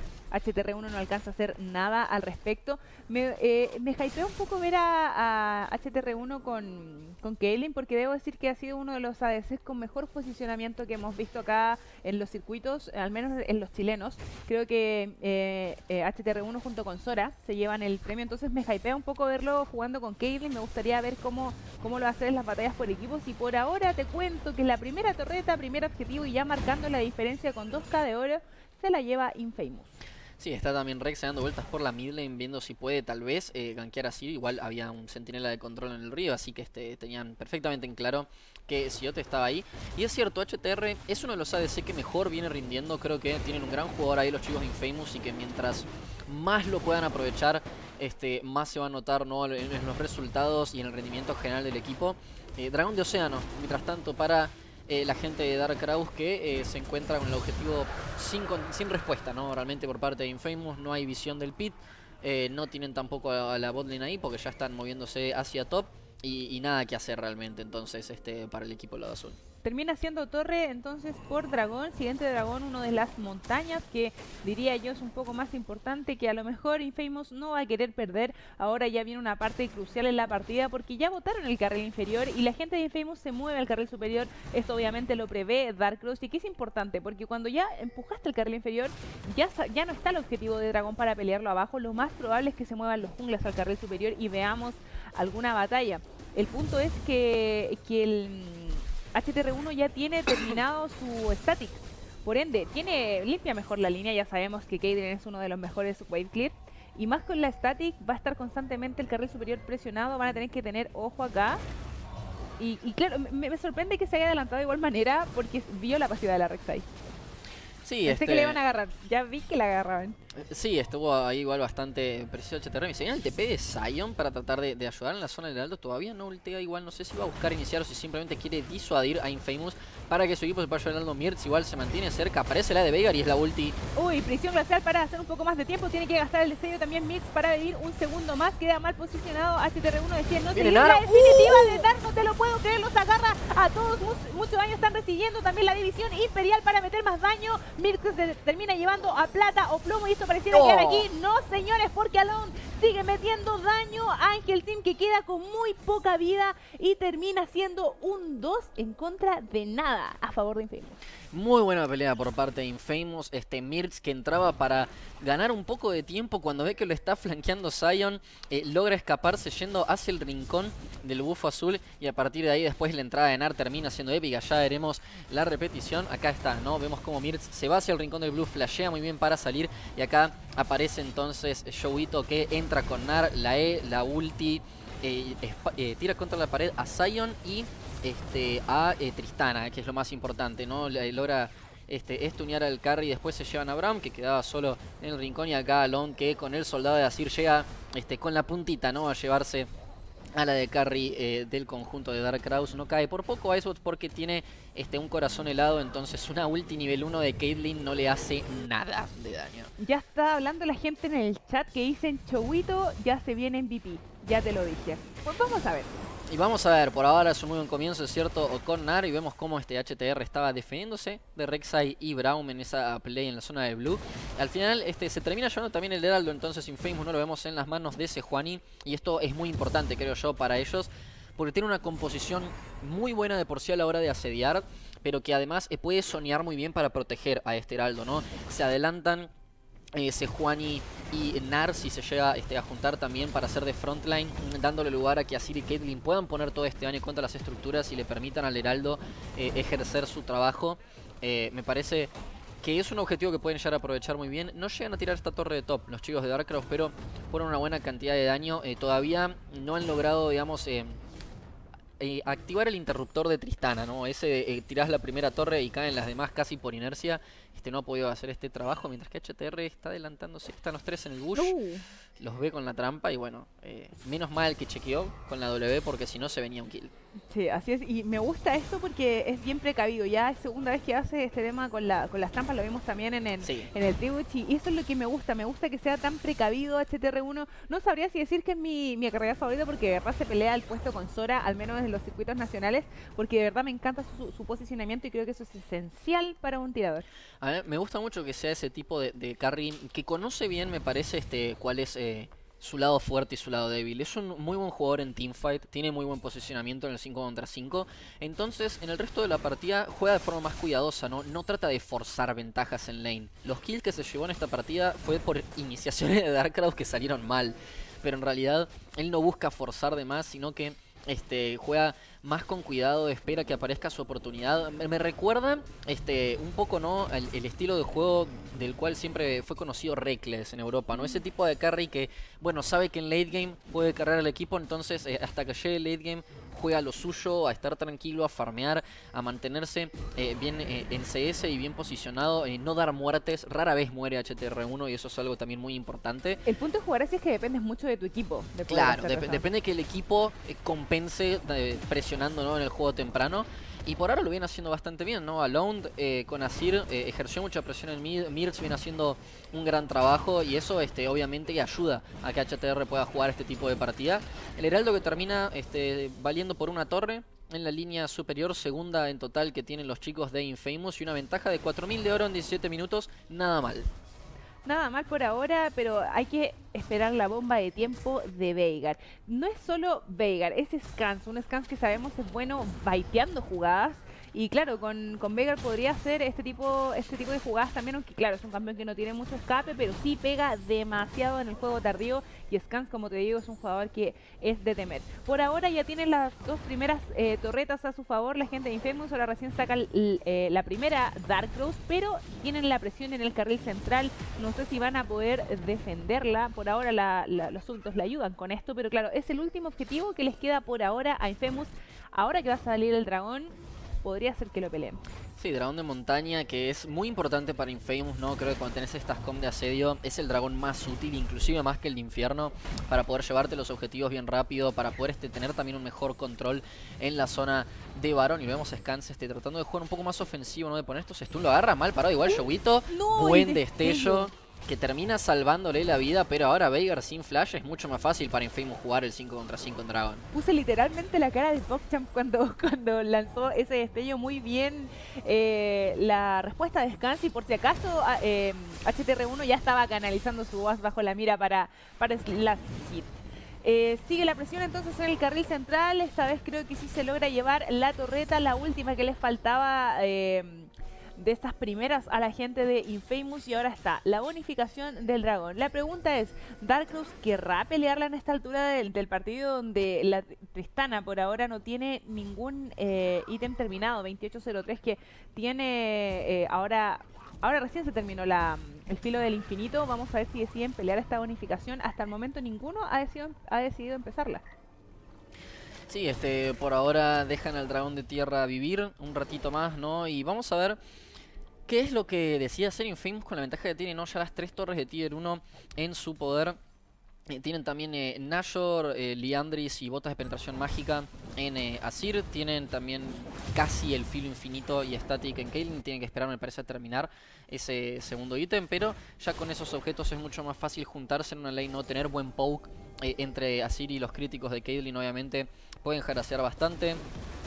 H T R uno no alcanza a hacer nada al respecto. Me, eh, me hypea un poco ver a, a H T R uno con, con Caitlyn, porque debo decir que ha sido uno de los A D Cs con mejor posicionamiento que hemos visto acá en los circuitos, al menos en los chilenos. Creo que eh, eh, H T R uno junto con Sora se llevan el premio, entonces me hypea un poco verlo jugando con Caitlyn. Me gustaría ver cómo, cómo lo hace en las batallas por equipos, y por ahora te cuento que la primera torreta, primer objetivo, y ya marcando la diferencia con dos K de oro, se la lleva Infamous.
Sí, está también Rex dando vueltas por la midlane, viendo si puede tal vez eh, gankear así. Igual había un centinela de control en el río, así que este, tenían perfectamente en claro que Siot estaba ahí. Y es cierto, H T R es uno de los A D C que mejor viene rindiendo. Creo que tienen un gran jugador ahí los chicos de Infamous, y que mientras más lo puedan aprovechar, este, más se va a notar, ¿no?, en, en los resultados y en el rendimiento general del equipo. Eh, Dragón de Océano, mientras tanto, para Eh, la gente de Dark Kraus, que eh, se encuentra con el objetivo sin, con, sin respuesta, ¿no? Realmente por parte de Infamous no hay visión del pit, eh, no tienen tampoco a, a la botlane ahí, porque ya están moviéndose hacia top, y, y nada que hacer realmente entonces este para el equipo lado azul.
Termina siendo torre entonces por dragón, siguiente dragón, uno de las montañas, que diría yo es un poco más importante, que a lo mejor Infamous no va a querer perder. Ahora ya viene una parte crucial en la partida, porque ya botaron el carril inferior y la gente de Infamous se mueve al carril superior. Esto obviamente lo prevé Dark Cross, y que es importante porque cuando ya empujaste el carril inferior, ya, ya no está el objetivo de dragón para pelearlo abajo. Lo más probable es que se muevan los junglas al carril superior y veamos alguna batalla. El punto es que, que el H T R uno ya tiene terminado su static, por ende tiene limpia mejor la línea. Ya sabemos que Caitlyn es uno de los mejores wave clear, y más con la static va a estar constantemente el carril superior presionado. Van a tener que tener ojo acá, y, y claro, me, me sorprende que se haya adelantado de igual manera, porque vio la pasiva de la Rek'Sai.
Sí,
Pensé
este...
que le iban a agarrar, ya vi que la agarraban.
Sí, estuvo ahí igual bastante preciso H T R. Se viene el T P de Sion para tratar de, de ayudar en la zona del Heraldo. Todavía no ultea igual, no sé si va a buscar iniciar o si simplemente quiere disuadir a Infamous para que su equipo se pueda ayudar al Heraldo. Mirtz igual se mantiene cerca, aparece la de Veigar y es la ulti.
Uy, prisión glacial para hacer un poco más de tiempo. Tiene que gastar el destello también Mirtz para vivir un segundo más. Queda mal posicionado H T R uno, decía no se la definitiva uh. de Dark, no te lo puedo creer. Los agarra a todos, mucho, mucho daño están recibiendo. También la división imperial para meter más daño. Mirtz se termina llevando a plata o plomo, y esto pareciera oh. quedar aquí. No, señores, porque Alone sigue metiendo daño a Angel Team, que queda con muy poca vida y termina siendo un dos en contra de nada a favor de Infamous.
Muy buena pelea por parte de Infamous. Este Mirtz, que entraba para ganar un poco de tiempo cuando ve que lo está flanqueando Sion, eh, logra escaparse yendo hacia el rincón del bufo azul, y a partir de ahí después la entrada de Nar termina siendo épica. Ya veremos la repetición. Acá está, ¿no? Vemos como Mirtz se va hacia el rincón del blue, flashea muy bien para salir, y acá aparece entonces Showito, que entra con Nar, la E, la ulti, eh, eh, tira contra la pared a Sion y este, a eh, Tristana, que es lo más importante, ¿no? Logra este, estunear al carry, y después se llevan a Braum, que quedaba solo en el rincón, y acá Alone, que con el soldado de Azir llega este, con la puntita, ¿no?, a llevarse a la de carry eh, del conjunto de Dark Kraus. No cae por poco Icebot porque tiene este, un corazón helado, entonces una ulti nivel uno de Caitlyn no le hace nada de daño.
Ya está hablando la gente en el chat que dicen Chouito ya se viene M V P. Ya te lo dije. Pues vamos a ver.
Y vamos a ver, por ahora es un muy buen comienzo, es cierto, con Gnar, y vemos cómo este H T R estaba defendiéndose de Rek'Sai y Braum en esa play en la zona de blue. Al final este, se termina llevando también el Heraldo, entonces Infamous no lo vemos en las manos de Sejuani, y esto es muy importante, creo yo, para ellos, porque tiene una composición muy buena de por sí a la hora de asediar, pero que además eh, puede soñar muy bien para proteger a este Heraldo, ¿no? Se adelantan Eh, Sejuani y Gnar si se llega este, a juntar también para hacer de frontline, dándole lugar a que Azir y Caitlyn puedan poner todo este daño contra las estructuras y le permitan al Heraldo eh, ejercer su trabajo. Eh, me parece que es un objetivo que pueden llegar a aprovechar muy bien. No llegan a tirar esta torre de top los chicos de Darkrai, pero ponen una buena cantidad de daño. Eh, todavía no han logrado, digamos... Eh, Eh, activar el interruptor de Tristana, ¿no? Ese eh, tirás la primera torre y caen las demás casi por inercia. Este no ha podido hacer este trabajo, mientras que H T R está adelantándose. Están los tres en el bush, uh. los ve con la trampa y bueno, eh, menos mal que chequeó con la W porque si no se venía un kill.
Sí, así es, y me gusta esto porque es bien precavido. Ya es segunda vez que hace este tema con, la, con las trampas, lo vimos también en el, sí. en el Twitch, y eso es lo que me gusta, me gusta que sea tan precavido H T R uno. No sabría si decir que es mi, mi carrera favorita porque de verdad se pelea el puesto con Sora, al menos en los circuitos nacionales, porque de verdad me encanta su, su posicionamiento y creo que eso es esencial para un tirador.
A ver, me gusta mucho que sea ese tipo de, de carry que conoce bien, me parece, este cuál es... Eh... su lado fuerte y su lado débil. Es un muy buen jugador en teamfight, tiene muy buen posicionamiento en el cinco contra cinco. Entonces, en el resto de la partida juega de forma más cuidadosa, ¿no? No trata de forzar ventajas en lane. Los kills que se llevó en esta partida fue por iniciaciones de Darkrai que salieron mal. Pero en realidad, él no busca forzar de más, sino que este juega más con cuidado, espera que aparezca su oportunidad. Me recuerda este un poco, ¿no? El, el estilo de juego del cual siempre fue conocido Reckless en Europa, ¿no? Ese tipo de carry que, bueno, sabe que en late game puede cargar al equipo, entonces eh, hasta que llegue el late game juega lo suyo, a estar tranquilo, a farmear, a mantenerse eh, bien eh, en C S y bien posicionado, eh, no dar muertes. Rara vez muere H T R uno y eso es algo también muy importante.
El punto de jugar así es que dependes mucho de tu equipo. De
claro, dep depende que el equipo eh, compense eh, presionando, ¿no? en el juego temprano. Y por ahora lo viene haciendo bastante bien, ¿no? Alone eh, con Azir eh, ejerció mucha presión en mid. Mirtz viene haciendo un gran trabajo y eso este, obviamente ayuda a que H T R pueda jugar este tipo de partida. El Heraldo que termina este, valiendo por una torre en la línea superior, segunda en total que tienen los chicos de Infamous y una ventaja de cuatro mil de oro en diecisiete minutos, nada mal.
Nada mal por ahora, pero hay que esperar la bomba de tiempo de Veigar. No es solo Veigar, es Scans, un Scans que sabemos es bueno baiteando jugadas. Y claro, con, con Veigar podría hacer este tipo, este tipo de jugadas también, aunque claro, es un campeón que no tiene mucho escape, pero sí pega demasiado en el juego tardío. Y Scans, como te digo, es un jugador que es de temer. Por ahora ya tienen las dos primeras eh, torretas a su favor la gente de Infamous. Ahora recién saca eh, la primera Darkrai, pero tienen la presión en el carril central. No sé si van a poder defenderla. Por ahora la, la, los súbditos le ayudan con esto, pero claro, es el último objetivo que les queda por ahora a Infamous. Ahora que va a salir el dragón, podría ser que lo peleen.
Sí, dragón de montaña, que es muy importante para Infamous, ¿no? Creo que cuando tenés estas com de asedio es el dragón más útil, inclusive más que el de infierno, para poder llevarte los objetivos bien rápido, para poder este, tener también un mejor control en la zona de Baron. Y vemos a Scans este, tratando de jugar un poco más ofensivo, ¿no? De poner estos stun, lo agarra mal parado, igual Showito,
no,
buen destello, que termina salvándole la vida, pero ahora Veigar sin flash es mucho más fácil para Infamous jugar el cinco contra cinco en Dragon.
Puse literalmente la cara de PogChamp cuando, cuando lanzó ese destello. Muy bien eh, la respuesta de Scans, y por si acaso eh, H T R uno ya estaba canalizando su voz bajo la mira para, para Slash Hit. Eh, sigue la presión entonces en el carril central. Esta vez creo que sí se logra llevar la torreta, la última que les faltaba eh, de estas primeras a la gente de Infamous. Y ahora está la bonificación del dragón. La pregunta es, ¿Darkrai querrá pelearla en esta altura del, del partido, donde la Tristana por ahora no tiene ningún eh, ítem terminado? veintiocho cero tres que tiene eh, ahora... Ahora recién se terminó la, el filo del infinito. Vamos a ver si deciden pelear esta bonificación. Hasta el momento ninguno ha decidido, ha decidido empezarla.
Sí, este, por ahora dejan al dragón de tierra vivir un ratito más, ¿no? Y vamos a ver qué es lo que decide hacer Infamous con la ventaja que tiene, ¿no? Ya las tres torres de Tier uno en su poder. Eh, tienen también eh, Nashor, eh, Liandris y botas de penetración mágica en eh, Azir. Tienen también casi el filo infinito y Static en Caitlyn. Tienen que esperar, me parece, a terminar ese segundo ítem. Pero ya con esos objetos es mucho más fácil juntarse en una lane, no tener buen poke eh, entre Azir y los críticos de Caitlyn. Obviamente pueden harasear bastante.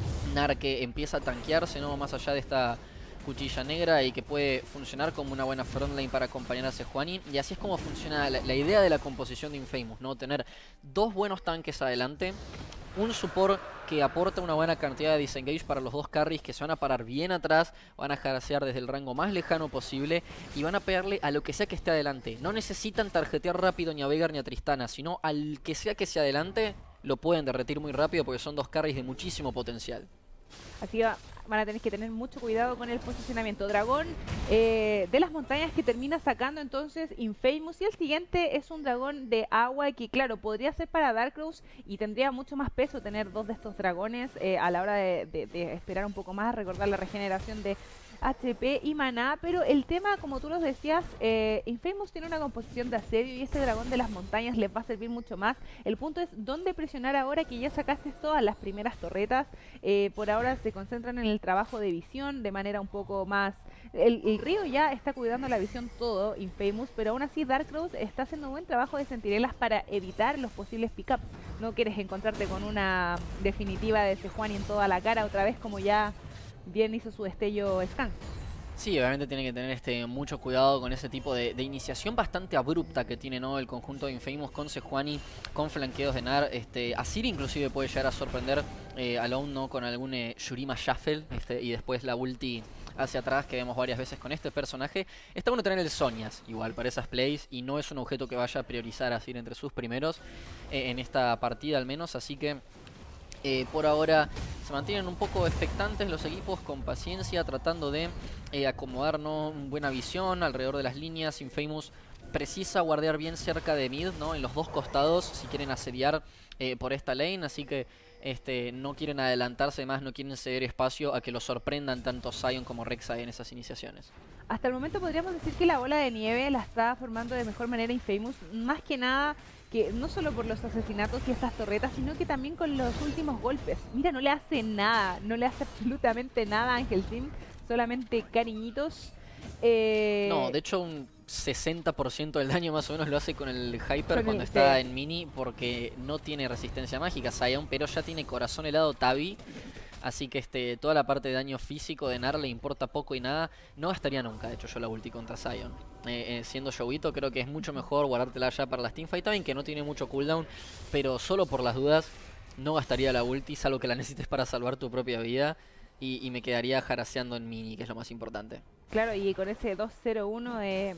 Nar que empieza a tanquearse, ¿no? Más allá de esta cuchilla negra y que puede funcionar como una buena frontline para acompañar a Sejuani. Y así es como funciona la, la idea de la composición de Infamous, ¿no? Tener dos buenos tanques adelante, un support que aporta una buena cantidad de disengage para los dos carries que se van a parar bien atrás, van a harasear desde el rango más lejano posible y van a pegarle a lo que sea que esté adelante. No necesitan tarjetear rápido ni a Veigar ni a Tristana, sino al que sea que sea adelante lo pueden derretir muy rápido porque son dos carries de muchísimo potencial.
Así va, van a tener que tener mucho cuidado con el posicionamiento. Dragón eh, de las montañas que termina sacando entonces Infamous. Y el siguiente es un dragón de agua que, claro, podría ser para Darkrows y tendría mucho más peso tener dos de estos dragones eh, a la hora de, de, de esperar un poco más, recordar la regeneración de H P y maná, pero el tema, como tú los decías, eh, Infamous tiene una composición de asedio y este dragón de las montañas les va a servir mucho más. El punto es dónde presionar ahora que ya sacaste todas las primeras torretas. Eh, por ahora se concentran en el trabajo de visión de manera un poco más... El, el río ya está cuidando la visión todo, Infamous, pero aún así Darkrows está haciendo un buen trabajo de centinelas para evitar los posibles pickups. No quieres encontrarte con una definitiva de Sejuani en toda la cara otra vez como ya... bien hizo su destello Scans.
Sí, obviamente tiene que tener este mucho cuidado con ese tipo de, de iniciación bastante abrupta que tiene, ¿no? El conjunto de Infamous con Sejuani, con flanqueos de Nar. Este, Azir inclusive puede llegar a sorprender eh, a Lone, ¿no? Con algún eh, Shurima Shuffle este, y después la ulti hacia atrás que vemos varias veces con este personaje. Está bueno tener el Zhonya's igual para esas plays y no es un objeto que vaya a priorizar a Azir entre sus primeros eh, en esta partida al menos, así que... Eh, por ahora se mantienen un poco expectantes los equipos con paciencia, tratando de eh, acomodar, ¿no? Buena visión alrededor de las líneas. Infamous precisa guardiar bien cerca de mid, ¿no? En los dos costados si quieren asediar eh, por esta lane, así que este, no quieren adelantarse más, no quieren ceder espacio a que los sorprendan tanto Sion como Rek'Sai en esas iniciaciones.
Hasta el momento podríamos decir que la bola de nieve la está formando de mejor manera Infamous, más que nada que no solo por los asesinatos y estas torretas, sino que también con los últimos golpes. Mira, no le hace nada, no le hace absolutamente nada a Ángel Sim, solamente cariñitos. Eh...
No, de hecho un sesenta por ciento del daño más o menos lo hace con el Hyper
con
cuando
el,
está
sí.
en mini, porque no tiene resistencia mágica Sion, pero ya tiene corazón helado Tabi. Así que este, toda la parte de daño físico de Nar le importa poco y nada. No gastaría nunca, de hecho, yo la ulti contra Sion. Eh, eh, siendo Showito, creo que es mucho mejor guardártela ya para las teamfight. También que no tiene mucho cooldown, pero solo por las dudas no gastaría la ulti, salvo que la necesites para salvar tu propia vida. Y, y me quedaría haraseando en mini, que es lo más importante.
Claro, y con ese dos cero uno de,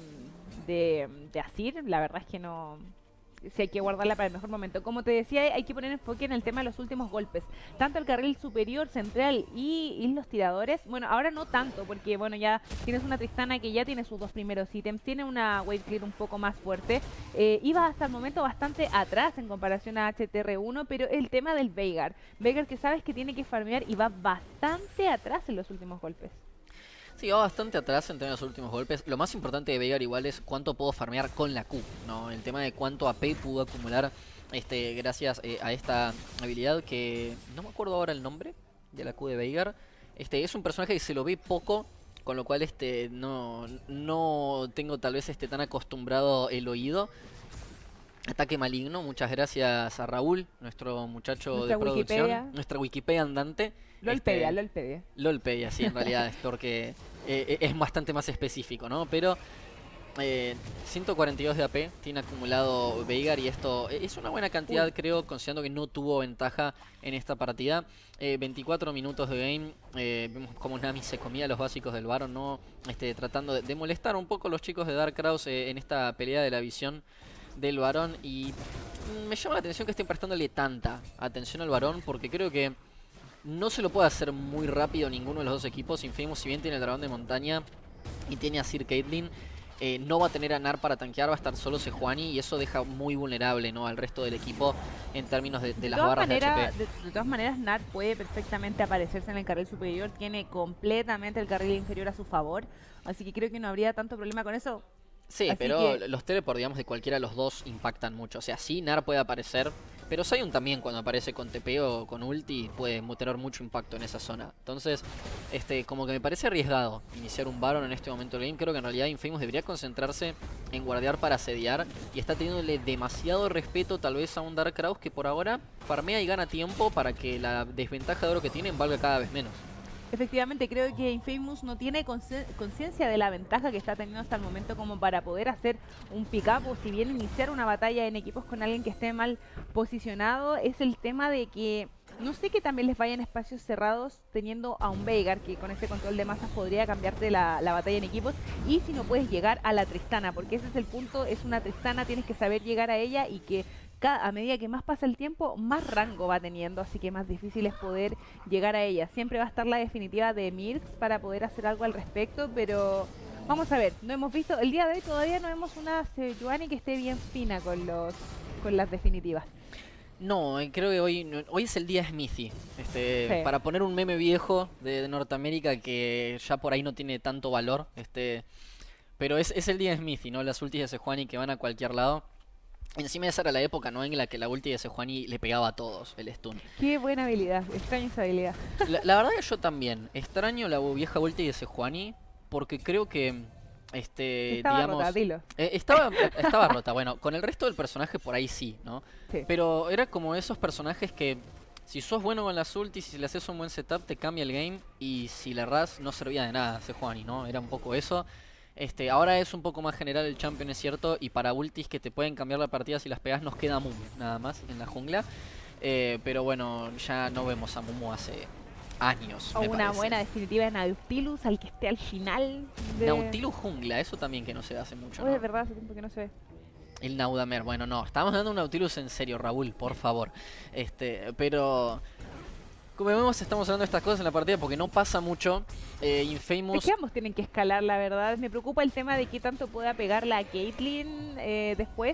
de, de Azir, la verdad es que no... Si hay que guardarla para el mejor momento. Como te decía, hay que poner enfoque en el tema de los últimos golpes. Tanto el carril superior, central y, y los tiradores. Bueno, ahora no tanto, porque bueno, ya tienes una Tristana que ya tiene sus dos primeros ítems. Tiene una wave clear un poco más fuerte. Eh, iba hasta el momento bastante atrás en comparación a H T R uno, pero el tema del Veigar. Veigar que sabes que tiene que farmear y va bastante atrás en los últimos golpes.
Sí, va bastante atrás en términos de los últimos golpes. Lo más importante de Veigar igual es cuánto puedo farmear con la Q, ¿no? El tema de cuánto A P pudo acumular este, gracias eh, a esta habilidad que... No me acuerdo ahora el nombre de la Q de Veigar. Este, es un personaje que se lo ve poco, con lo cual este, no, no tengo tal vez este, tan acostumbrado el oído. Ataque maligno, muchas gracias a Raúl, nuestro muchacho
nuestra
de producción.
Wikipedia.
Nuestra Wikipedia andante.
LOLpedia,
este,
LOLpedia.
LOLpedia, sí, en realidad es porque eh, es bastante más específico, ¿no? Pero eh, ciento cuarenta y dos de A P tiene acumulado Veigar y esto es una buena cantidad, Uy. creo, considerando que no tuvo ventaja en esta partida. Eh, veinticuatro minutos de game, eh, vemos como Nami se comía los básicos del Baron, ¿no? Este, tratando de, de molestar un poco a los chicos de Darkrows eh, en esta pelea de la visión del Baron. Y me llama la atención que estén prestándole tanta atención al Baron, porque creo que no se lo puede hacer muy rápido ninguno de los dos equipos. Infamous, si bien tiene el dragón de montaña y tiene a Sir Caitlyn, eh, no va a tener a Nar para tanquear, va a estar solo Sejuani y eso deja muy vulnerable, ¿no? al resto del equipo en términos de, de, de las barras manera, de H P.
De, de todas maneras, Nar puede perfectamente aparecerse en el carril superior, tiene completamente el carril inferior a su favor, así que creo que no habría tanto problema con eso.
Sí,
Así
pero
que
los teleport, digamos, de cualquiera de los dos impactan mucho. O sea, sí, Gnar puede aparecer, pero Sion también cuando aparece con T P o con ulti puede mu- tener mucho impacto en esa zona. Entonces, este, como que me parece arriesgado iniciar un Baron en este momento del game. Creo que en realidad Infamous debería concentrarse en guardear para asediar y está teniéndole demasiado respeto tal vez a un Dark Kraus que por ahora farmea y gana tiempo para que la desventaja de oro que tienen valga cada vez menos.
efectivamente, creo que Infamous no tiene consci- conciencia de la ventaja que está teniendo hasta el momento como para poder hacer un pick-up o si bien iniciar una batalla en equipos con alguien que esté mal posicionado. Es el tema de que no sé que también les vayan espacios cerrados teniendo a un Veigar que con ese control de masas podría cambiarte la, la batalla en equipos y si no puedes llegar a la Tristana, porque ese es el punto, es una Tristana, tienes que saber llegar a ella y que cada, a medida que más pasa el tiempo, más rango va teniendo, así que más difícil es poder llegar a ella. Siempre va a estar la definitiva de Mirks para poder hacer algo al respecto, pero vamos a ver, no hemos visto, el día de hoy todavía no vemos una Sejuani que esté bien fina con los con las definitivas.
No, eh, creo que hoy, no- hoy es el día Smithy. Este,
Sí.
para poner un meme viejo de, de Norteamérica que ya por ahí no tiene tanto valor. Este, pero es, es el día Smithy, ¿no? Las ultis de Sejuani que van a cualquier lado. Encima esa era la época, ¿no? En la que la ulti de Sejuani le pegaba a todos, el stun.
Qué buena habilidad, extraño esa habilidad.
La, la verdad que yo también extraño la vieja ulti de Sejuani porque creo que, este,
Estaba
digamos,
rota, dilo.
eh, estaba, estaba rota. Bueno, con el resto del personaje por ahí sí, ¿no?
Sí.
Pero era como esos personajes que si sos bueno con las ultis y si le haces un buen setup te cambia el game y si le errás no servía de nada Sejuani, ¿no? Era un poco eso. Este, ahora es un poco más general el champion, es cierto, y para ultis que te pueden cambiar la partida si las pegas nos queda Mumu, nada más, en la jungla. Eh, pero bueno, ya no vemos a Mumu hace años,
O
me
una
parece.
buena definitiva de Nautilus al que esté al final de...
Nautilus jungla, eso también que no se hace mucho,
Oh,
¿no?
es verdad, hace tiempo que no se ve.
El Naudamer, bueno, no, estamos dando un Nautilus en serio, Raúl, por favor. Este, pero como vemos, estamos hablando de estas cosas en la partida porque no pasa mucho. Eh,
Es
Infamous,
que ambos tienen que escalar, la verdad. Me preocupa el tema de qué tanto pueda pegarla a Caitlyn eh, después.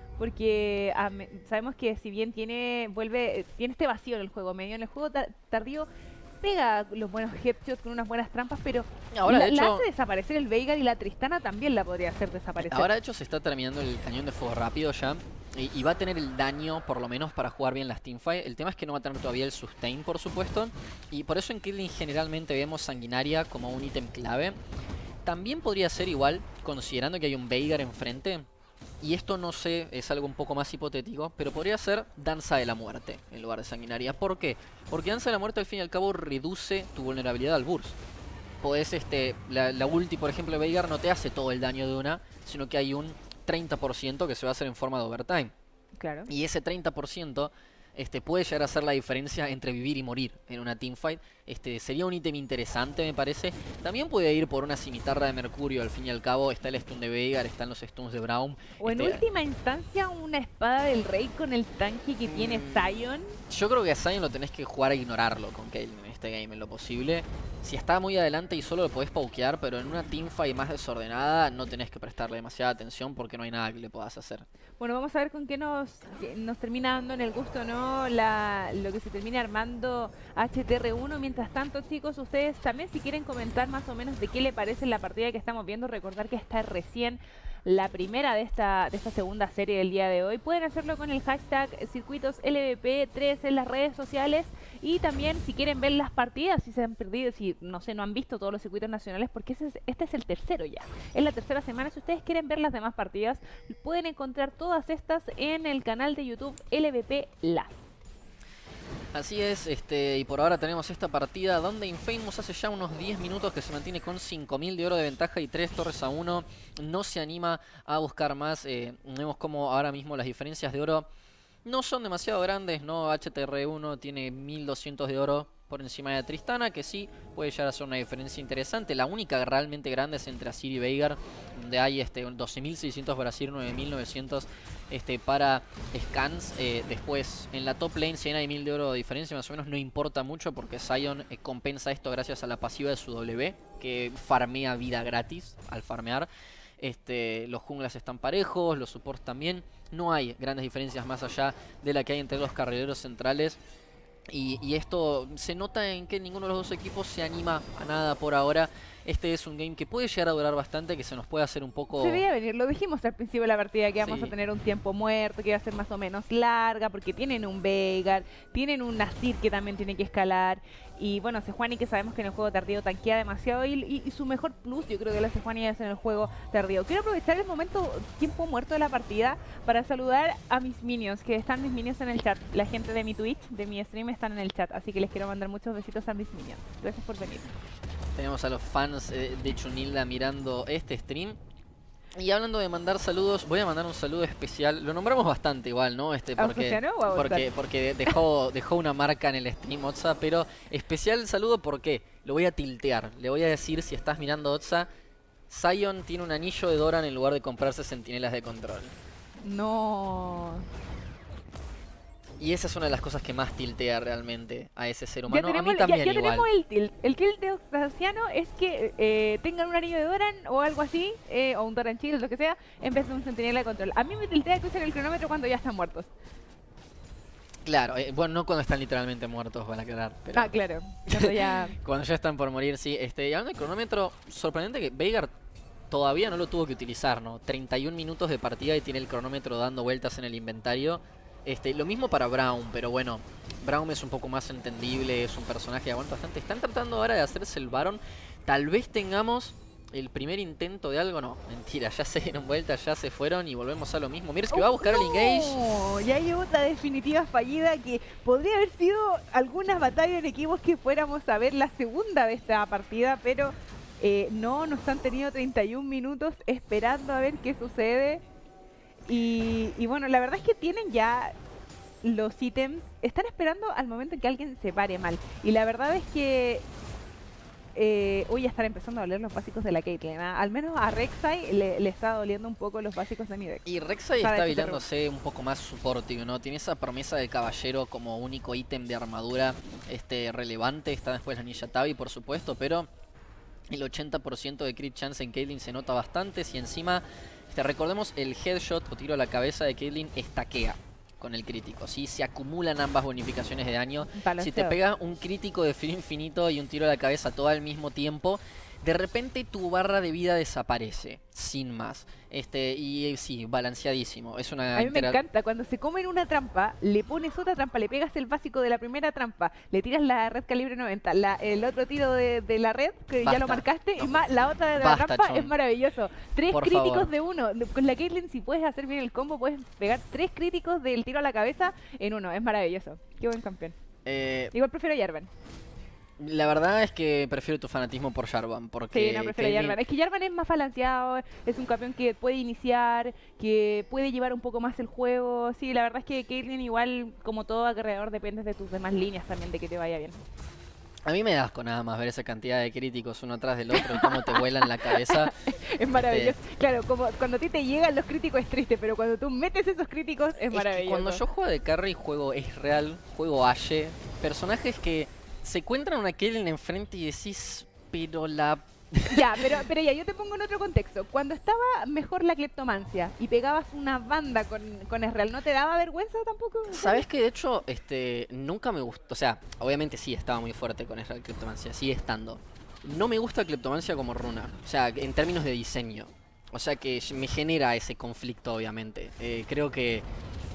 Porque ah, me- sabemos que si bien tiene vuelve eh, tiene este vacío en el juego medio, en el juego ta- tardío pega los buenos headshots con unas buenas trampas, pero
ahora
la,
de
la
hecho,
hace desaparecer el Veigar y la Tristana también la podría hacer desaparecer.
ahora de hecho se está terminando el cañón de fuego rápido ya. Y, y va a tener el daño, por lo menos, para jugar bien las teamfights. El tema es que no va a tener todavía el sustain, por supuesto. Y por eso en Caitlyn generalmente vemos sanguinaria como un ítem clave. También podría ser igual, considerando que hay un Veigar enfrente. Y esto no sé, es algo un poco más hipotético, pero podría ser Danza de la Muerte en lugar de Sanguinaria. ¿Por qué? Porque Danza de la Muerte al fin y al cabo reduce tu vulnerabilidad al burst. Podés, este, la, la ulti, por ejemplo, de Veigar no te hace todo el daño de una, sino que hay un treinta por ciento que se va a hacer en forma de overtime.
Claro.
Y ese treinta por ciento este, puede llegar a ser la diferencia entre vivir y morir en una teamfight. Este, sería un ítem interesante, me parece. También puede ir por una cimitarra de Mercurio, al fin y al cabo. Está el stun de Veigar, están los stuns de Braum.
O en
Este,
última instancia una espada del rey con el tanque que tiene
Mm.
Sion.
Yo creo que a Sion lo tenés que jugar a ignorarlo con Caitlyn en este game en lo posible. Si está muy adelante y solo lo podés paukear, pero en una teamfight más desordenada no tenés que prestarle demasiada atención porque no hay nada que le puedas hacer.
Bueno, vamos a ver con qué nos, qué nos termina dando en el gusto, ¿no? La, lo que se termina armando H T R uno. Mientras tanto, chicos, ustedes también si quieren comentar más o menos de qué le parece la partida que estamos viendo, recordar que está recién la primera de esta, de esta segunda serie del día de hoy. Pueden hacerlo con el hashtag circuitos L V P tres en las redes sociales. Y también si quieren ver las partidas, si se han perdido, si no sé, no han visto todos los circuitos nacionales, porque ese es- este es el tercero ya. Es la tercera semana. Si ustedes quieren ver las demás partidas, pueden encontrar todas estas en el canal de YouTube L V P Las.
Así es, este, y por ahora tenemos esta partida donde Infamous hace ya unos diez minutos que se mantiene con cinco mil de oro de ventaja y tres torres a uno. No se anima a buscar más. Eh, vemos como ahora mismo las diferencias de oro no son demasiado grandes, ¿no? H T R uno tiene mil doscientos de oro por encima de Tristana, que sí puede llegar a ser una diferencia interesante. La única realmente grande es entre Azir y Veigar, donde hay este, doce mil seiscientos para Azir, nueve mil novecientos este, para Scans. Eh, después, en la top lane, si hay mil de oro de diferencia, más o menos no importa mucho, porque Sion eh, compensa esto gracias a la pasiva de su W, que farmea vida gratis al farmear. Este, los junglas están parejos, los supports también. No hay grandes diferencias más allá de la que hay entre los carrileros centrales. Y, y esto se nota en que ninguno de los dos equipos se anima a nada por ahora. este es un game que puede llegar a durar bastante, que se nos puede hacer un poco...
Se veía venir, lo dijimos al principio de la partida, que íbamos
Sí.
a tener un tiempo muerto, que iba a ser más o menos larga, porque tienen un Veigar, tienen un Nasir que también tiene que escalar, y bueno, Sejuani, que sabemos que en el juego tardío tanquea demasiado, y, y, y su mejor plus yo creo que la Sejuani es en el juego tardío. Quiero aprovechar el momento, tiempo muerto de la partida, para saludar a mis minions, que están mis minions en el chat. La gente de mi Twitch, de mi stream, están en el chat, así que les quiero mandar muchos besitos a mis minions. Gracias por venir.
Tenemos a los fans eh, de Chunilda mirando este stream. Y hablando de mandar saludos, voy a mandar un saludo especial. Lo nombramos bastante igual, ¿no? Este,
¿A
porque,
Oceano o a
porque,
Otsar?
porque dejó, dejó una marca en el stream Otsa, pero especial saludo porque lo voy a tiltear. Le voy a decir, si estás mirando Otsa, Sion tiene un anillo de Doran en lugar de comprarse centinelas de control.
No...
Y esa es una de las cosas que más tiltea realmente a ese ser
Ya
humano. A
tenemos,
mí
el- ya-
también
ya
igual.
tenemos el tilt. El tilt de Octaviano es que eh, tengan un anillo de Doran o algo así, eh, o un Doran Shield, lo que sea, en vez de un centinela de control. A mí me tiltea que usen el cronómetro cuando ya están muertos.
Claro, eh, bueno, no cuando están literalmente muertos, van a aclarar. Pero
Ah, claro. Cuando ya...
cuando ya están por morir, sí. Este, y hablando de cronómetro, sorprendente que Veigar todavía no lo tuvo que utilizar, ¿no? treinta y un minutos de partida y tiene el cronómetro dando vueltas en el inventario. Este, lo mismo para Braum, pero bueno, Braum es un poco más entendible, es un personaje que aguanta bastante. Están tratando ahora de hacerse el Baron. Tal vez tengamos el primer intento de algo, no, mentira, ya se dieron vueltas, ya se fueron y volvemos a lo mismo. Mirs que va a buscar el engage.
No, ya hay otra definitiva fallida que podría haber sido algunas batallas en equipos que fuéramos a ver la segunda de esta partida, pero eh, no, nos han tenido treinta y un minutos esperando a ver qué sucede. Y, y bueno, la verdad es que tienen ya los ítems, están esperando al momento en que alguien se pare mal. Y la verdad es que eh, hoy ya están empezando a doler los básicos de la Caitlyn, ¿ah? Al menos a Rek'Sai le, le está doliendo un poco los básicos de mi deck.
Y Rek'Sai
Sabe
está
que te
habilitándose un poco más supportive, ¿no? Tiene esa promesa de caballero como único ítem de armadura este, relevante. Está después la Ninja Tabi, por supuesto, pero el ochenta por ciento de crit chance en Caitlyn se nota bastante. Si encima, este, recordemos, el headshot o tiro a la cabeza de Caitlyn estaquea con el crítico, ¿sí? Se acumulan ambas bonificaciones de daño. Si te
Balanceado.
pega un crítico de filo infinito y un tiro a la cabeza todo al mismo tiempo, de repente tu barra de vida desaparece, sin más. Este, y sí, balanceadísimo. Es una
A mí me
intera-
encanta, cuando se comen una trampa, le pones otra trampa, le pegas el básico de la primera trampa, le tiras la red calibre noventa, la, el otro tiro de, de la red, que ya lo
Basta.
marcaste, y más, la otra de la
Basta,
trampa
Chon.
es maravilloso. Tres
Por
críticos
favor.
de uno. Con la Caitlyn, si puedes hacer bien el combo, puedes pegar tres críticos del tiro a la cabeza en uno. Es maravilloso. Qué buen campeón.
Eh,
Igual prefiero a Jarvan.
la verdad es que prefiero tu fanatismo por Jarvan, porque
Sí, no, prefiero a
Caitlyn-
Jarvan. Es que Jarvan es más balanceado, es un campeón que puede iniciar, que puede llevar un poco más el juego. Sí, la verdad es que Caitlyn igual, como todo agarrador, depende de tus demás líneas también, de que te vaya bien.
A mí me da asco nada más ver esa cantidad de críticos uno atrás del otro y cómo te vuelan la cabeza.
Es maravilloso. Claro, como cuando a ti te llegan los críticos es triste, pero cuando tú metes esos críticos es,
Es que
maravilloso.
cuando yo juego de carry, juego es real, juego Ashe, personajes que se encuentran una Caitlyn enfrente y decís, pero la...
Ya, pero, pero ya, yo te pongo en otro contexto. Cuando estaba mejor la cleptomancia y pegabas una banda con, con Ezreal, ¿no te daba vergüenza tampoco?
¿Sabes que de hecho este nunca me gustó? O sea, obviamente sí estaba muy fuerte con esa Cleptomancia, sigue estando. No me gusta Cleptomancia como runa, o sea, en términos de diseño. O sea que me genera ese conflicto, obviamente. Eh, creo que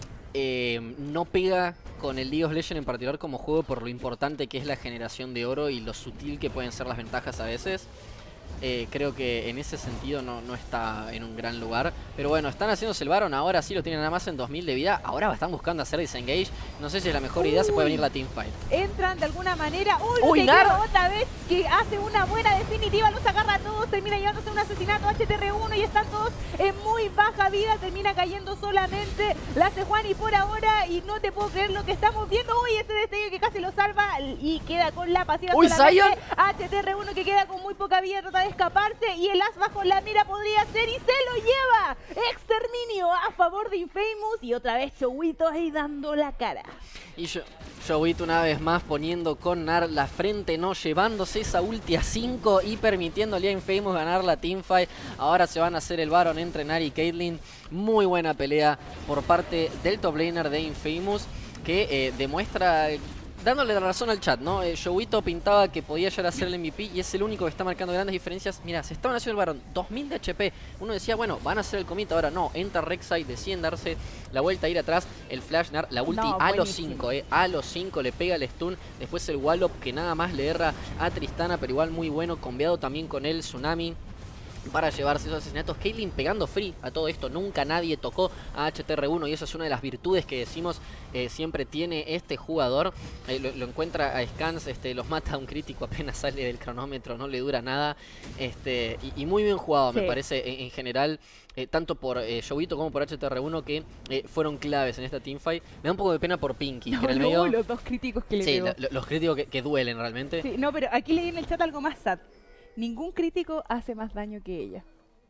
eh, no pega con el League of Legends en particular como juego por lo importante que es la generación de oro y lo sutil que pueden ser las ventajas a veces. Eh, creo que en ese sentido no, no está en un gran lugar. Pero bueno, están haciéndose el Baron. Ahora sí lo tienen nada más en dos mil de vida. Ahora están buscando hacer disengage. No sé si es la mejor idea. Se puede venir la teamfight.
Entran de alguna manera. ¡Uy!
¡Uy,
se
Nar!
quedó otra vez que hace una buena definitiva, los agarra a todos, termina llevándose un asesinato H T R uno y están todos en muy baja vida, termina cayendo solamente la Sejuani por ahora y no te puedo creer lo que estamos viendo. Uy, ese destello que casi lo salva y queda con la pasiva
¡Uy,
solamente.
Sion!
H T R uno que queda con muy poca vida, trata de escaparse y el as bajo la mira podría ser y se lo lleva. Exterminio a favor de Infamous y otra vez Chouito ahí dando la cara.
Y yo, Jowit una vez más poniendo con Nar la frente, no llevándose esa ulti a cinco y permitiéndole a Infamous ganar la teamfight. Ahora se van a hacer el Baron entre Nar y Caitlyn. Muy buena pelea por parte del top laner de Infamous, que eh, demuestra dándole la razón al chat, ¿no? Eh, Showito pintaba que podía llegar a ser el M V P y es el único que está marcando grandes diferencias. Mira, se estaban haciendo el Baron, dos mil de H P. Uno decía, bueno, van a hacer el commit, ahora no. Entra Rek'Sai, deciden darse la vuelta, ir atrás. El Flash Nar, la ulti
No,
a los
buenísimo.
cinco, eh. A los cinco le pega el stun. Después el Wallop que nada más le erra a Tristana, pero igual muy bueno. Combeado también con el Tsunami para llevarse esos asesinatos. Caitlyn pegando free a todo esto. Nunca nadie tocó a H T R uno y eso es una de las virtudes que decimos eh, siempre tiene este jugador. Eh, lo, lo encuentra a Scans, este, los mata a un crítico apenas sale del cronómetro, no le dura nada. Este, y, y muy bien jugado, sí. Me parece, en, en general, eh, tanto por eh, Showito como por H T R uno, que eh, fueron claves en esta teamfight. Me da un poco de pena por Pinky,
no,
que en el
no,
medio...
los dos críticos que le
Sí,
pegó.
lo, los críticos que, que duelen realmente.
Sí, no, pero aquí leí en el chat algo más sad. Ningún crítico hace más daño que ella.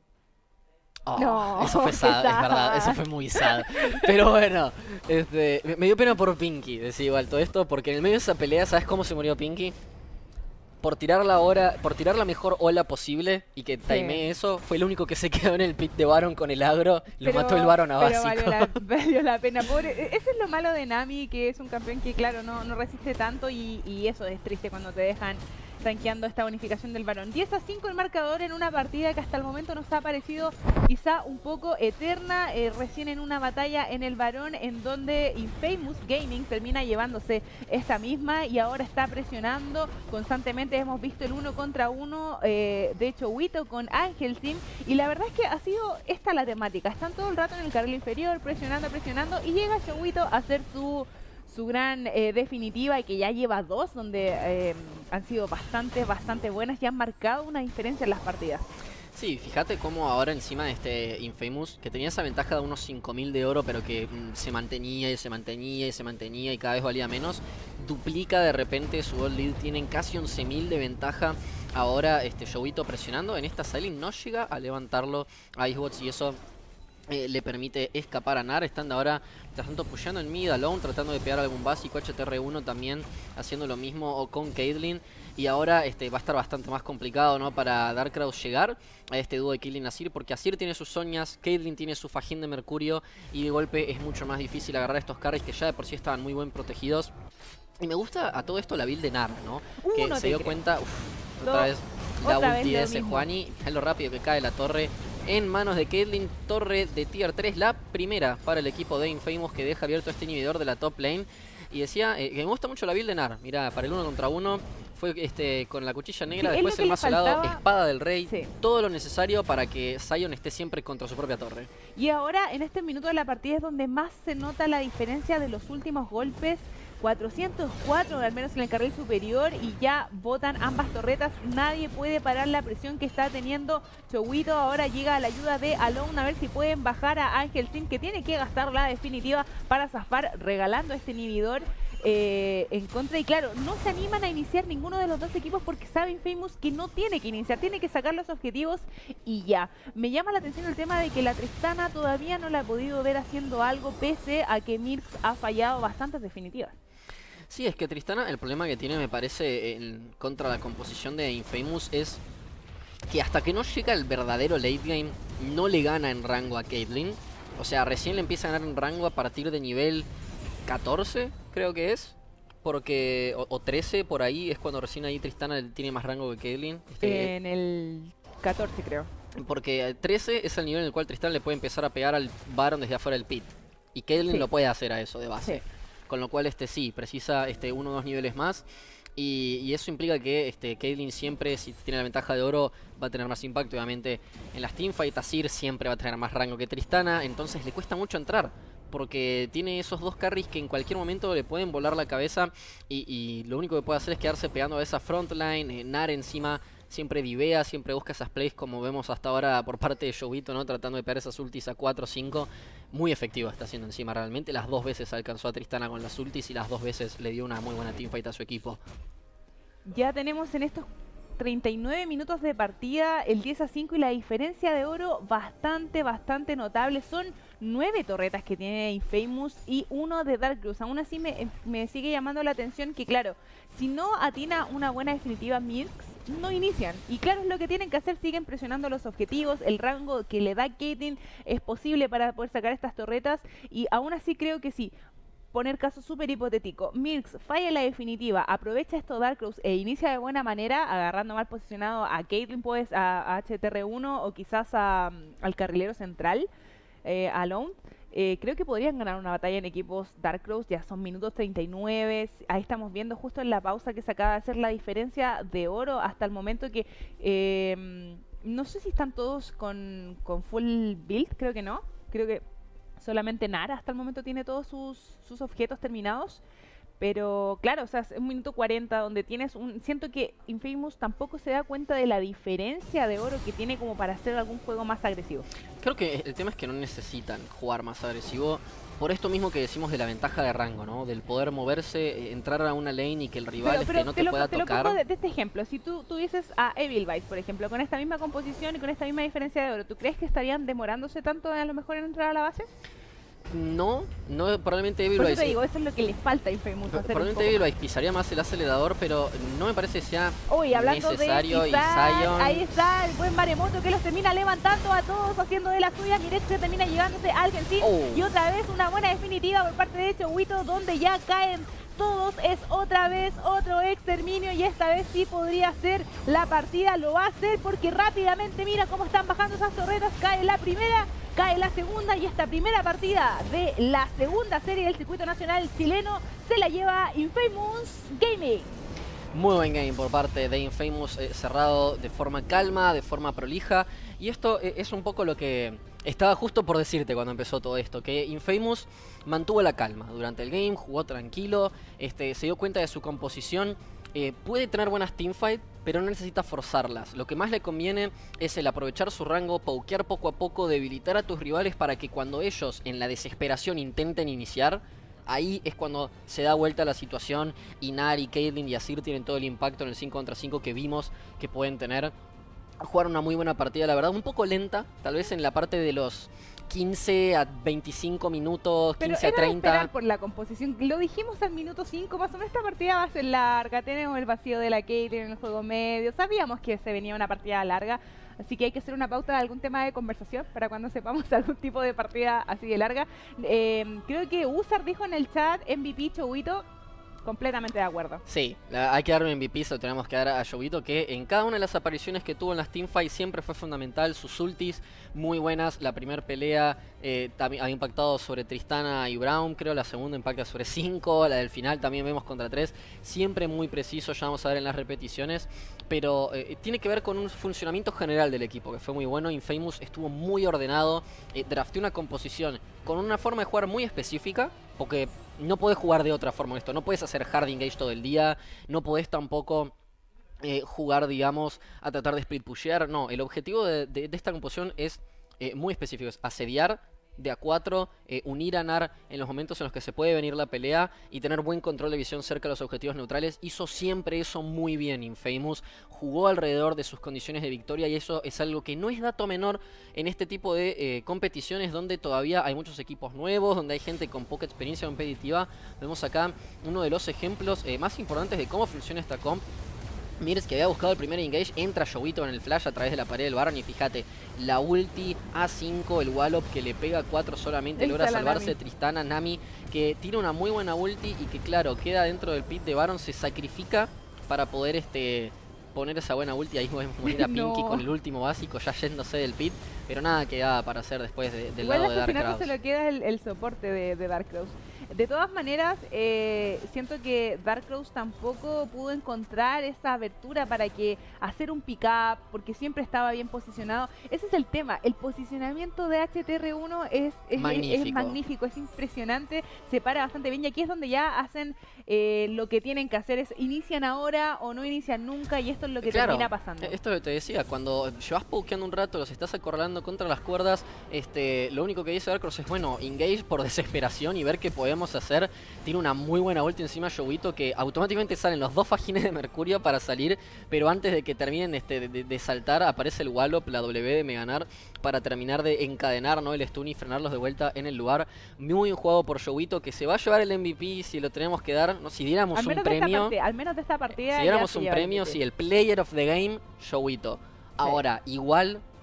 Oh,
no,
eso fue sad, sad, es verdad, eso fue muy sad. Pero bueno, este, me, me dio pena por Pinky, decir igual todo esto, porque en el medio de esa pelea, ¿sabes cómo se murió Pinky? Por tirar la hora, por tirar la mejor ola posible y que timee sí. Eso, fue el único que se quedó en el pit de Baron con el agro, lo pero, mató el Baron a
pero
básico.
Valió la, valió la pena, pobre. Eso es lo malo de Nami, que es un campeón que claro, no, no resiste tanto y, y eso es triste cuando te dejan tanqueando esta bonificación del Baron. diez a cinco el marcador en una partida que hasta el momento nos ha parecido quizá un poco eterna, eh, recién en una batalla en el Baron en donde Infamous Gaming termina llevándose esta misma y ahora está presionando constantemente. Hemos visto el uno contra uno eh, de Showito con Angelsim y la verdad es que ha sido esta la temática. Están todo el rato en el carril inferior presionando, presionando y llega Showito a hacer su su gran eh, definitiva y que ya lleva dos donde eh, han sido bastante, bastante buenas y han marcado una diferencia en las partidas.
Sí, fíjate cómo ahora encima de este Infamous, que tenía esa ventaja de unos cinco mil de oro, pero que mm, se mantenía y se mantenía y se mantenía y cada vez valía menos, duplica de repente su gold lead, tienen casi once mil de ventaja. Ahora este Showito presionando, en esta Silent no llega a levantarlo a Icebox y eso Eh, le permite escapar a Nar. Están ahora tanto pushando en mid, alone, tratando de pegar algún básico. H T R uno también haciendo lo mismo con Caitlyn. Y ahora este, va a estar bastante más complicado, ¿no? Para Darkrai llegar a este dúo de Caitlyn Azir, porque Azir tiene sus Soñas, Caitlyn tiene su Fajín de Mercurio y de golpe es mucho más difícil agarrar estos carries que ya de por sí estaban muy bien protegidos. Y me gusta a todo esto la build de Nar, ¿no?
Uh,
que
no
se dio
creo.
cuenta, uf,
Dos,
otra vez la
otra
ulti
vez
de ese
mismo.
Juani, es lo rápido que cae la torre en manos de Caitlyn. Torre de tier tres, la primera para el equipo de Infamous, que deja abierto este inhibidor de la top lane. Y decía eh, que me gusta mucho la build de Nar. Mirá, para el uno contra uno fue este con la cuchilla negra,
sí,
después el mazo helado, espada del rey,
sí.
Todo lo necesario para que Sion esté siempre contra su propia torre.
Y ahora en este minuto de la partida es donde más se nota la diferencia de los últimos golpes. cuatrocientos cuatro al menos en el carril superior y ya botan ambas torretas. Nadie puede parar la presión que está teniendo Showito. Ahora llega a la ayuda de Alone a ver si pueden bajar a Angelsim, que tiene que gastar la definitiva para zafar, regalando este inhibidor eh, en contra. Y claro, no se animan a iniciar ninguno de los dos equipos porque sabe Infamous que no tiene que iniciar, tiene que sacar los objetivos y ya. Me llama la atención el tema de que la Tristana todavía no la ha podido ver haciendo algo pese a que Mirx ha fallado bastantes definitivas.
Sí, es que Tristana, el problema que tiene, me parece, en contra la composición de Infamous es que hasta que no llega el verdadero late game, no le gana en rango a Caitlyn. O sea, recién le empieza a ganar en rango a partir de nivel catorce, creo que es. Porque, o, o trece, por ahí, es cuando recién ahí Tristana tiene más rango que Caitlyn. Este,
en el catorce, creo.
Porque trece es el nivel en el cual Tristana le puede empezar a pegar al Baron desde afuera del pit. Y Caitlyn sí. Lo puede hacer a eso de base. Sí. Con lo cual este sí, precisa este uno o dos niveles más. Y, y eso implica que este Caitlyn siempre, si tiene la ventaja de oro, va a tener más impacto. Obviamente en las teamfights Azir siempre va a tener más rango que Tristana. Entonces le cuesta mucho entrar, porque tiene esos dos carries que en cualquier momento le pueden volar la cabeza. Y, y lo único que puede hacer es quedarse pegando a esa frontline. eh, Nar encima siempre divea, siempre busca esas plays como vemos hasta ahora por parte de Showito, ¿no? Tratando de pegar esas ultis a cuatro o cinco. Muy efectivo está haciendo encima realmente. Las dos veces alcanzó a Tristana con las ultis y las dos veces le dio una muy buena teamfight a su equipo.
Ya tenemos en estos treinta y nueve minutos de partida el diez a cinco y la diferencia de oro bastante, bastante notable. Son nueve torretas que tiene Infamous y uno de Darkrai. Aún así me, me sigue llamando la atención que, claro, si no atina una buena definitiva Mirx, no inician. Y claro, es lo que tienen que hacer, siguen presionando los objetivos. El rango que le da Caitlyn es posible para poder sacar estas torretas. Y aún así creo que sí, poner caso súper hipotético, Mirks falla en la definitiva, aprovecha esto Darkrows e inicia de buena manera, agarrando mal posicionado a Caitlyn, pues, a, a H T R uno o quizás a, al carrilero central, eh, a Lone. Eh, creo que podrían ganar una batalla en equipos Darkrows, ya son minutos treinta y nueve, ahí estamos viendo justo en la pausa que se acaba de hacer la diferencia de oro hasta el momento que... Eh, no sé si están todos con, con full build, creo que no, creo que... Solamente Nara hasta el momento tiene todos sus, sus objetos terminados. Pero claro, o sea, es un minuto cuarenta donde tienes un... Siento que Infamous tampoco se da cuenta de la diferencia de oro que tiene como para hacer algún juego más agresivo.
Creo que el tema es que no necesitan jugar más agresivo. Por esto mismo que decimos de la ventaja de rango, ¿no? Del poder moverse, entrar a una lane y que el rival
pero, pero
este no te,
te lo,
pueda
te
tocar.
Lo pongo de, de este ejemplo. Si tú tuvieses a Evil Vice, por ejemplo, con esta misma composición y con esta misma diferencia de oro, ¿tú crees que estarían demorándose tanto a lo mejor en entrar a la base?
No, no, probablemente Evil
Por
Vice...
eso te digo, eso es lo que les falta a Infamous hacer.
Probablemente Evil Vice pisaría más el acelerador, pero no me parece que sea
Uy, hablando
necesario.
de
pisar, y Sion...
ahí está el buen Maremoto que los termina levantando a todos, haciendo de la suya. Mirex se termina llevándose al Genshin.
Oh.
Y otra vez una buena definitiva por parte de Chouito, donde ya caen todos. Es otra vez otro exterminio y esta vez sí podría ser la partida. Lo va a hacer porque rápidamente mira cómo están bajando esas torretas. Cae la primera, cae la segunda y esta primera partida de la segunda serie del circuito nacional chileno se la lleva Infamous Gaming.
Muy buen game por parte de Infamous, eh, cerrado de forma calma, de forma prolija. Y esto eh, es un poco lo que estaba justo por decirte cuando empezó todo esto, que Infamous mantuvo la calma durante el game, jugó tranquilo, este, se dio cuenta de su composición. Eh, puede tener buenas teamfights, pero no necesita forzarlas. Lo que más le conviene es el aprovechar su rango, pokear poco a poco, debilitar a tus rivales para que cuando ellos en la desesperación intenten iniciar, ahí es cuando se da vuelta la situación y Nari, Caitlyn y Azir tienen todo el impacto en el cinco contra cinco que vimos que pueden tener. Jugar una muy buena partida, la verdad, un poco lenta, tal vez en la parte de los quince a veinticinco minutos, quince a treinta.
Pero por la composición, lo dijimos al minuto cinco, más o menos esta partida va a ser larga, tenemos el vacío de la Caitlyn en el juego medio, sabíamos que se venía una partida larga, así que hay que hacer una pauta de algún tema de conversación para cuando sepamos algún tipo de partida así de larga. Eh, creo que Usar dijo en el chat M V P Chouito. Completamente de acuerdo.
Sí, la, hay que darle un M V P, se lo tenemos que dar a Chouito, que en cada una de las apariciones que tuvo en las teamfights siempre fue fundamental. Sus ultis muy buenas. La primera pelea eh, también ha impactado sobre Tristana y Braum, creo. La segunda impacta sobre cinco. La del final también vemos contra tres. Siempre muy preciso, ya vamos a ver en las repeticiones. Pero eh, tiene que ver con un funcionamiento general del equipo, que fue muy bueno. Infamous estuvo muy ordenado. Eh, drafteó una composición con una forma de jugar muy específica, porque no podés jugar de otra forma esto. No puedes hacer hard engage todo el día. No podés tampoco eh, jugar, digamos, a tratar de split pushear. No, el objetivo de, de, de esta composición es eh, muy específico. Es asediar de a cuatro, eh, unir a Nar en los momentos en los que se puede venir la pelea y tener buen control de visión cerca de los objetivos neutrales. Hizo siempre eso muy bien Infamous, jugó alrededor de sus condiciones de victoria y eso es algo que no es dato menor en este tipo de eh, competiciones donde todavía hay muchos equipos nuevos, donde hay gente con poca experiencia competitiva. Vemos acá uno de los ejemplos eh, más importantes de cómo funciona esta comp. Mirks, que había buscado el primer engage, entra Chouito en el flash a través de la pared del Baron y fíjate, la ulti A cinco, el Wallop que le pega cuatro solamente,
Ahí
logra
está la
salvarse
Nami.
Tristana, Nami, que tira una muy buena ulti y que claro, queda dentro del pit de Baron, se sacrifica para poder este poner esa buena ulti. Ahí podemos morir a Pinky
No.
con el último básico ya yéndose del pit, pero nada quedaba para hacer después de, del
Igual
lado de
al asesinato
Darkrows.
se lo queda el, el soporte de, de Darkrows. De todas maneras, eh, siento que Darkrows tampoco pudo encontrar esa abertura para que hacer un pick-up, porque siempre estaba bien posicionado. Ese es el tema, el posicionamiento de H T R uno es, es,
Magnífico.
es magnífico, es impresionante, se para bastante bien y aquí es donde ya hacen eh, lo que tienen que hacer, es inician ahora o no inician nunca y esto es lo que
Claro,
termina pasando.
eh, esto que te decía, cuando llevas pokeando un rato, los estás acorralando contra las cuerdas, este, lo único que dice Darkrows es, bueno, engage por desesperación y ver qué podemos hacer. Tiene una muy buena ulti encima Chouito que automáticamente salen los dos fajines de Mercurio para salir, pero antes de que terminen este, de, de saltar aparece el Wallop, la W de Meganar, para terminar de encadenar, ¿no?, el stun y frenarlos de vuelta en el lugar. Muy bien jugado por Chouito, que se va a llevar el M V P si lo tenemos que dar, ¿no? Si diéramos
al
un
menos de esta
premio,
partida, al menos de esta partida
si
ya
diéramos
se
un
lleva el
premio,
M V P.
si el Player of the Game, Chouito. Ahora, igual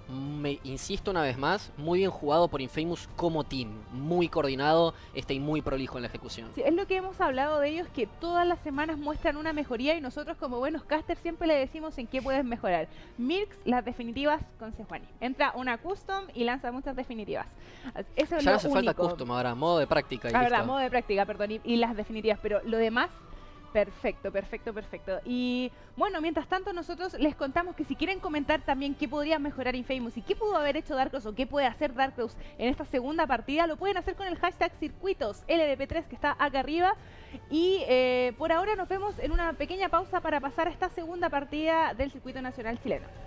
Me insisto una vez más, muy bien jugado por Infamous como team, muy coordinado este, y muy prolijo en la ejecución.
Sí, es lo que hemos hablado de ellos, que todas las semanas muestran una mejoría y nosotros como buenos casters siempre le decimos en qué puedes mejorar. Mirks, las definitivas con Sejuani. Entra una custom y lanza muchas definitivas. Eso es
ya
lo
no hace
único.
falta custom ahora, modo de práctica. Y
La
listo.
verdad, modo de práctica, perdón, y, y las definitivas, pero lo demás... Perfecto, perfecto, perfecto. Y bueno, mientras tanto nosotros les contamos que si quieren comentar también qué podría mejorar Infamous y qué pudo haber hecho Darkross o qué puede hacer Darkross en esta segunda partida, lo pueden hacer con el hashtag circuitos L D P tres que está acá arriba. Y eh, por ahora nos vemos en una pequeña pausa para pasar a esta segunda partida del circuito nacional chileno.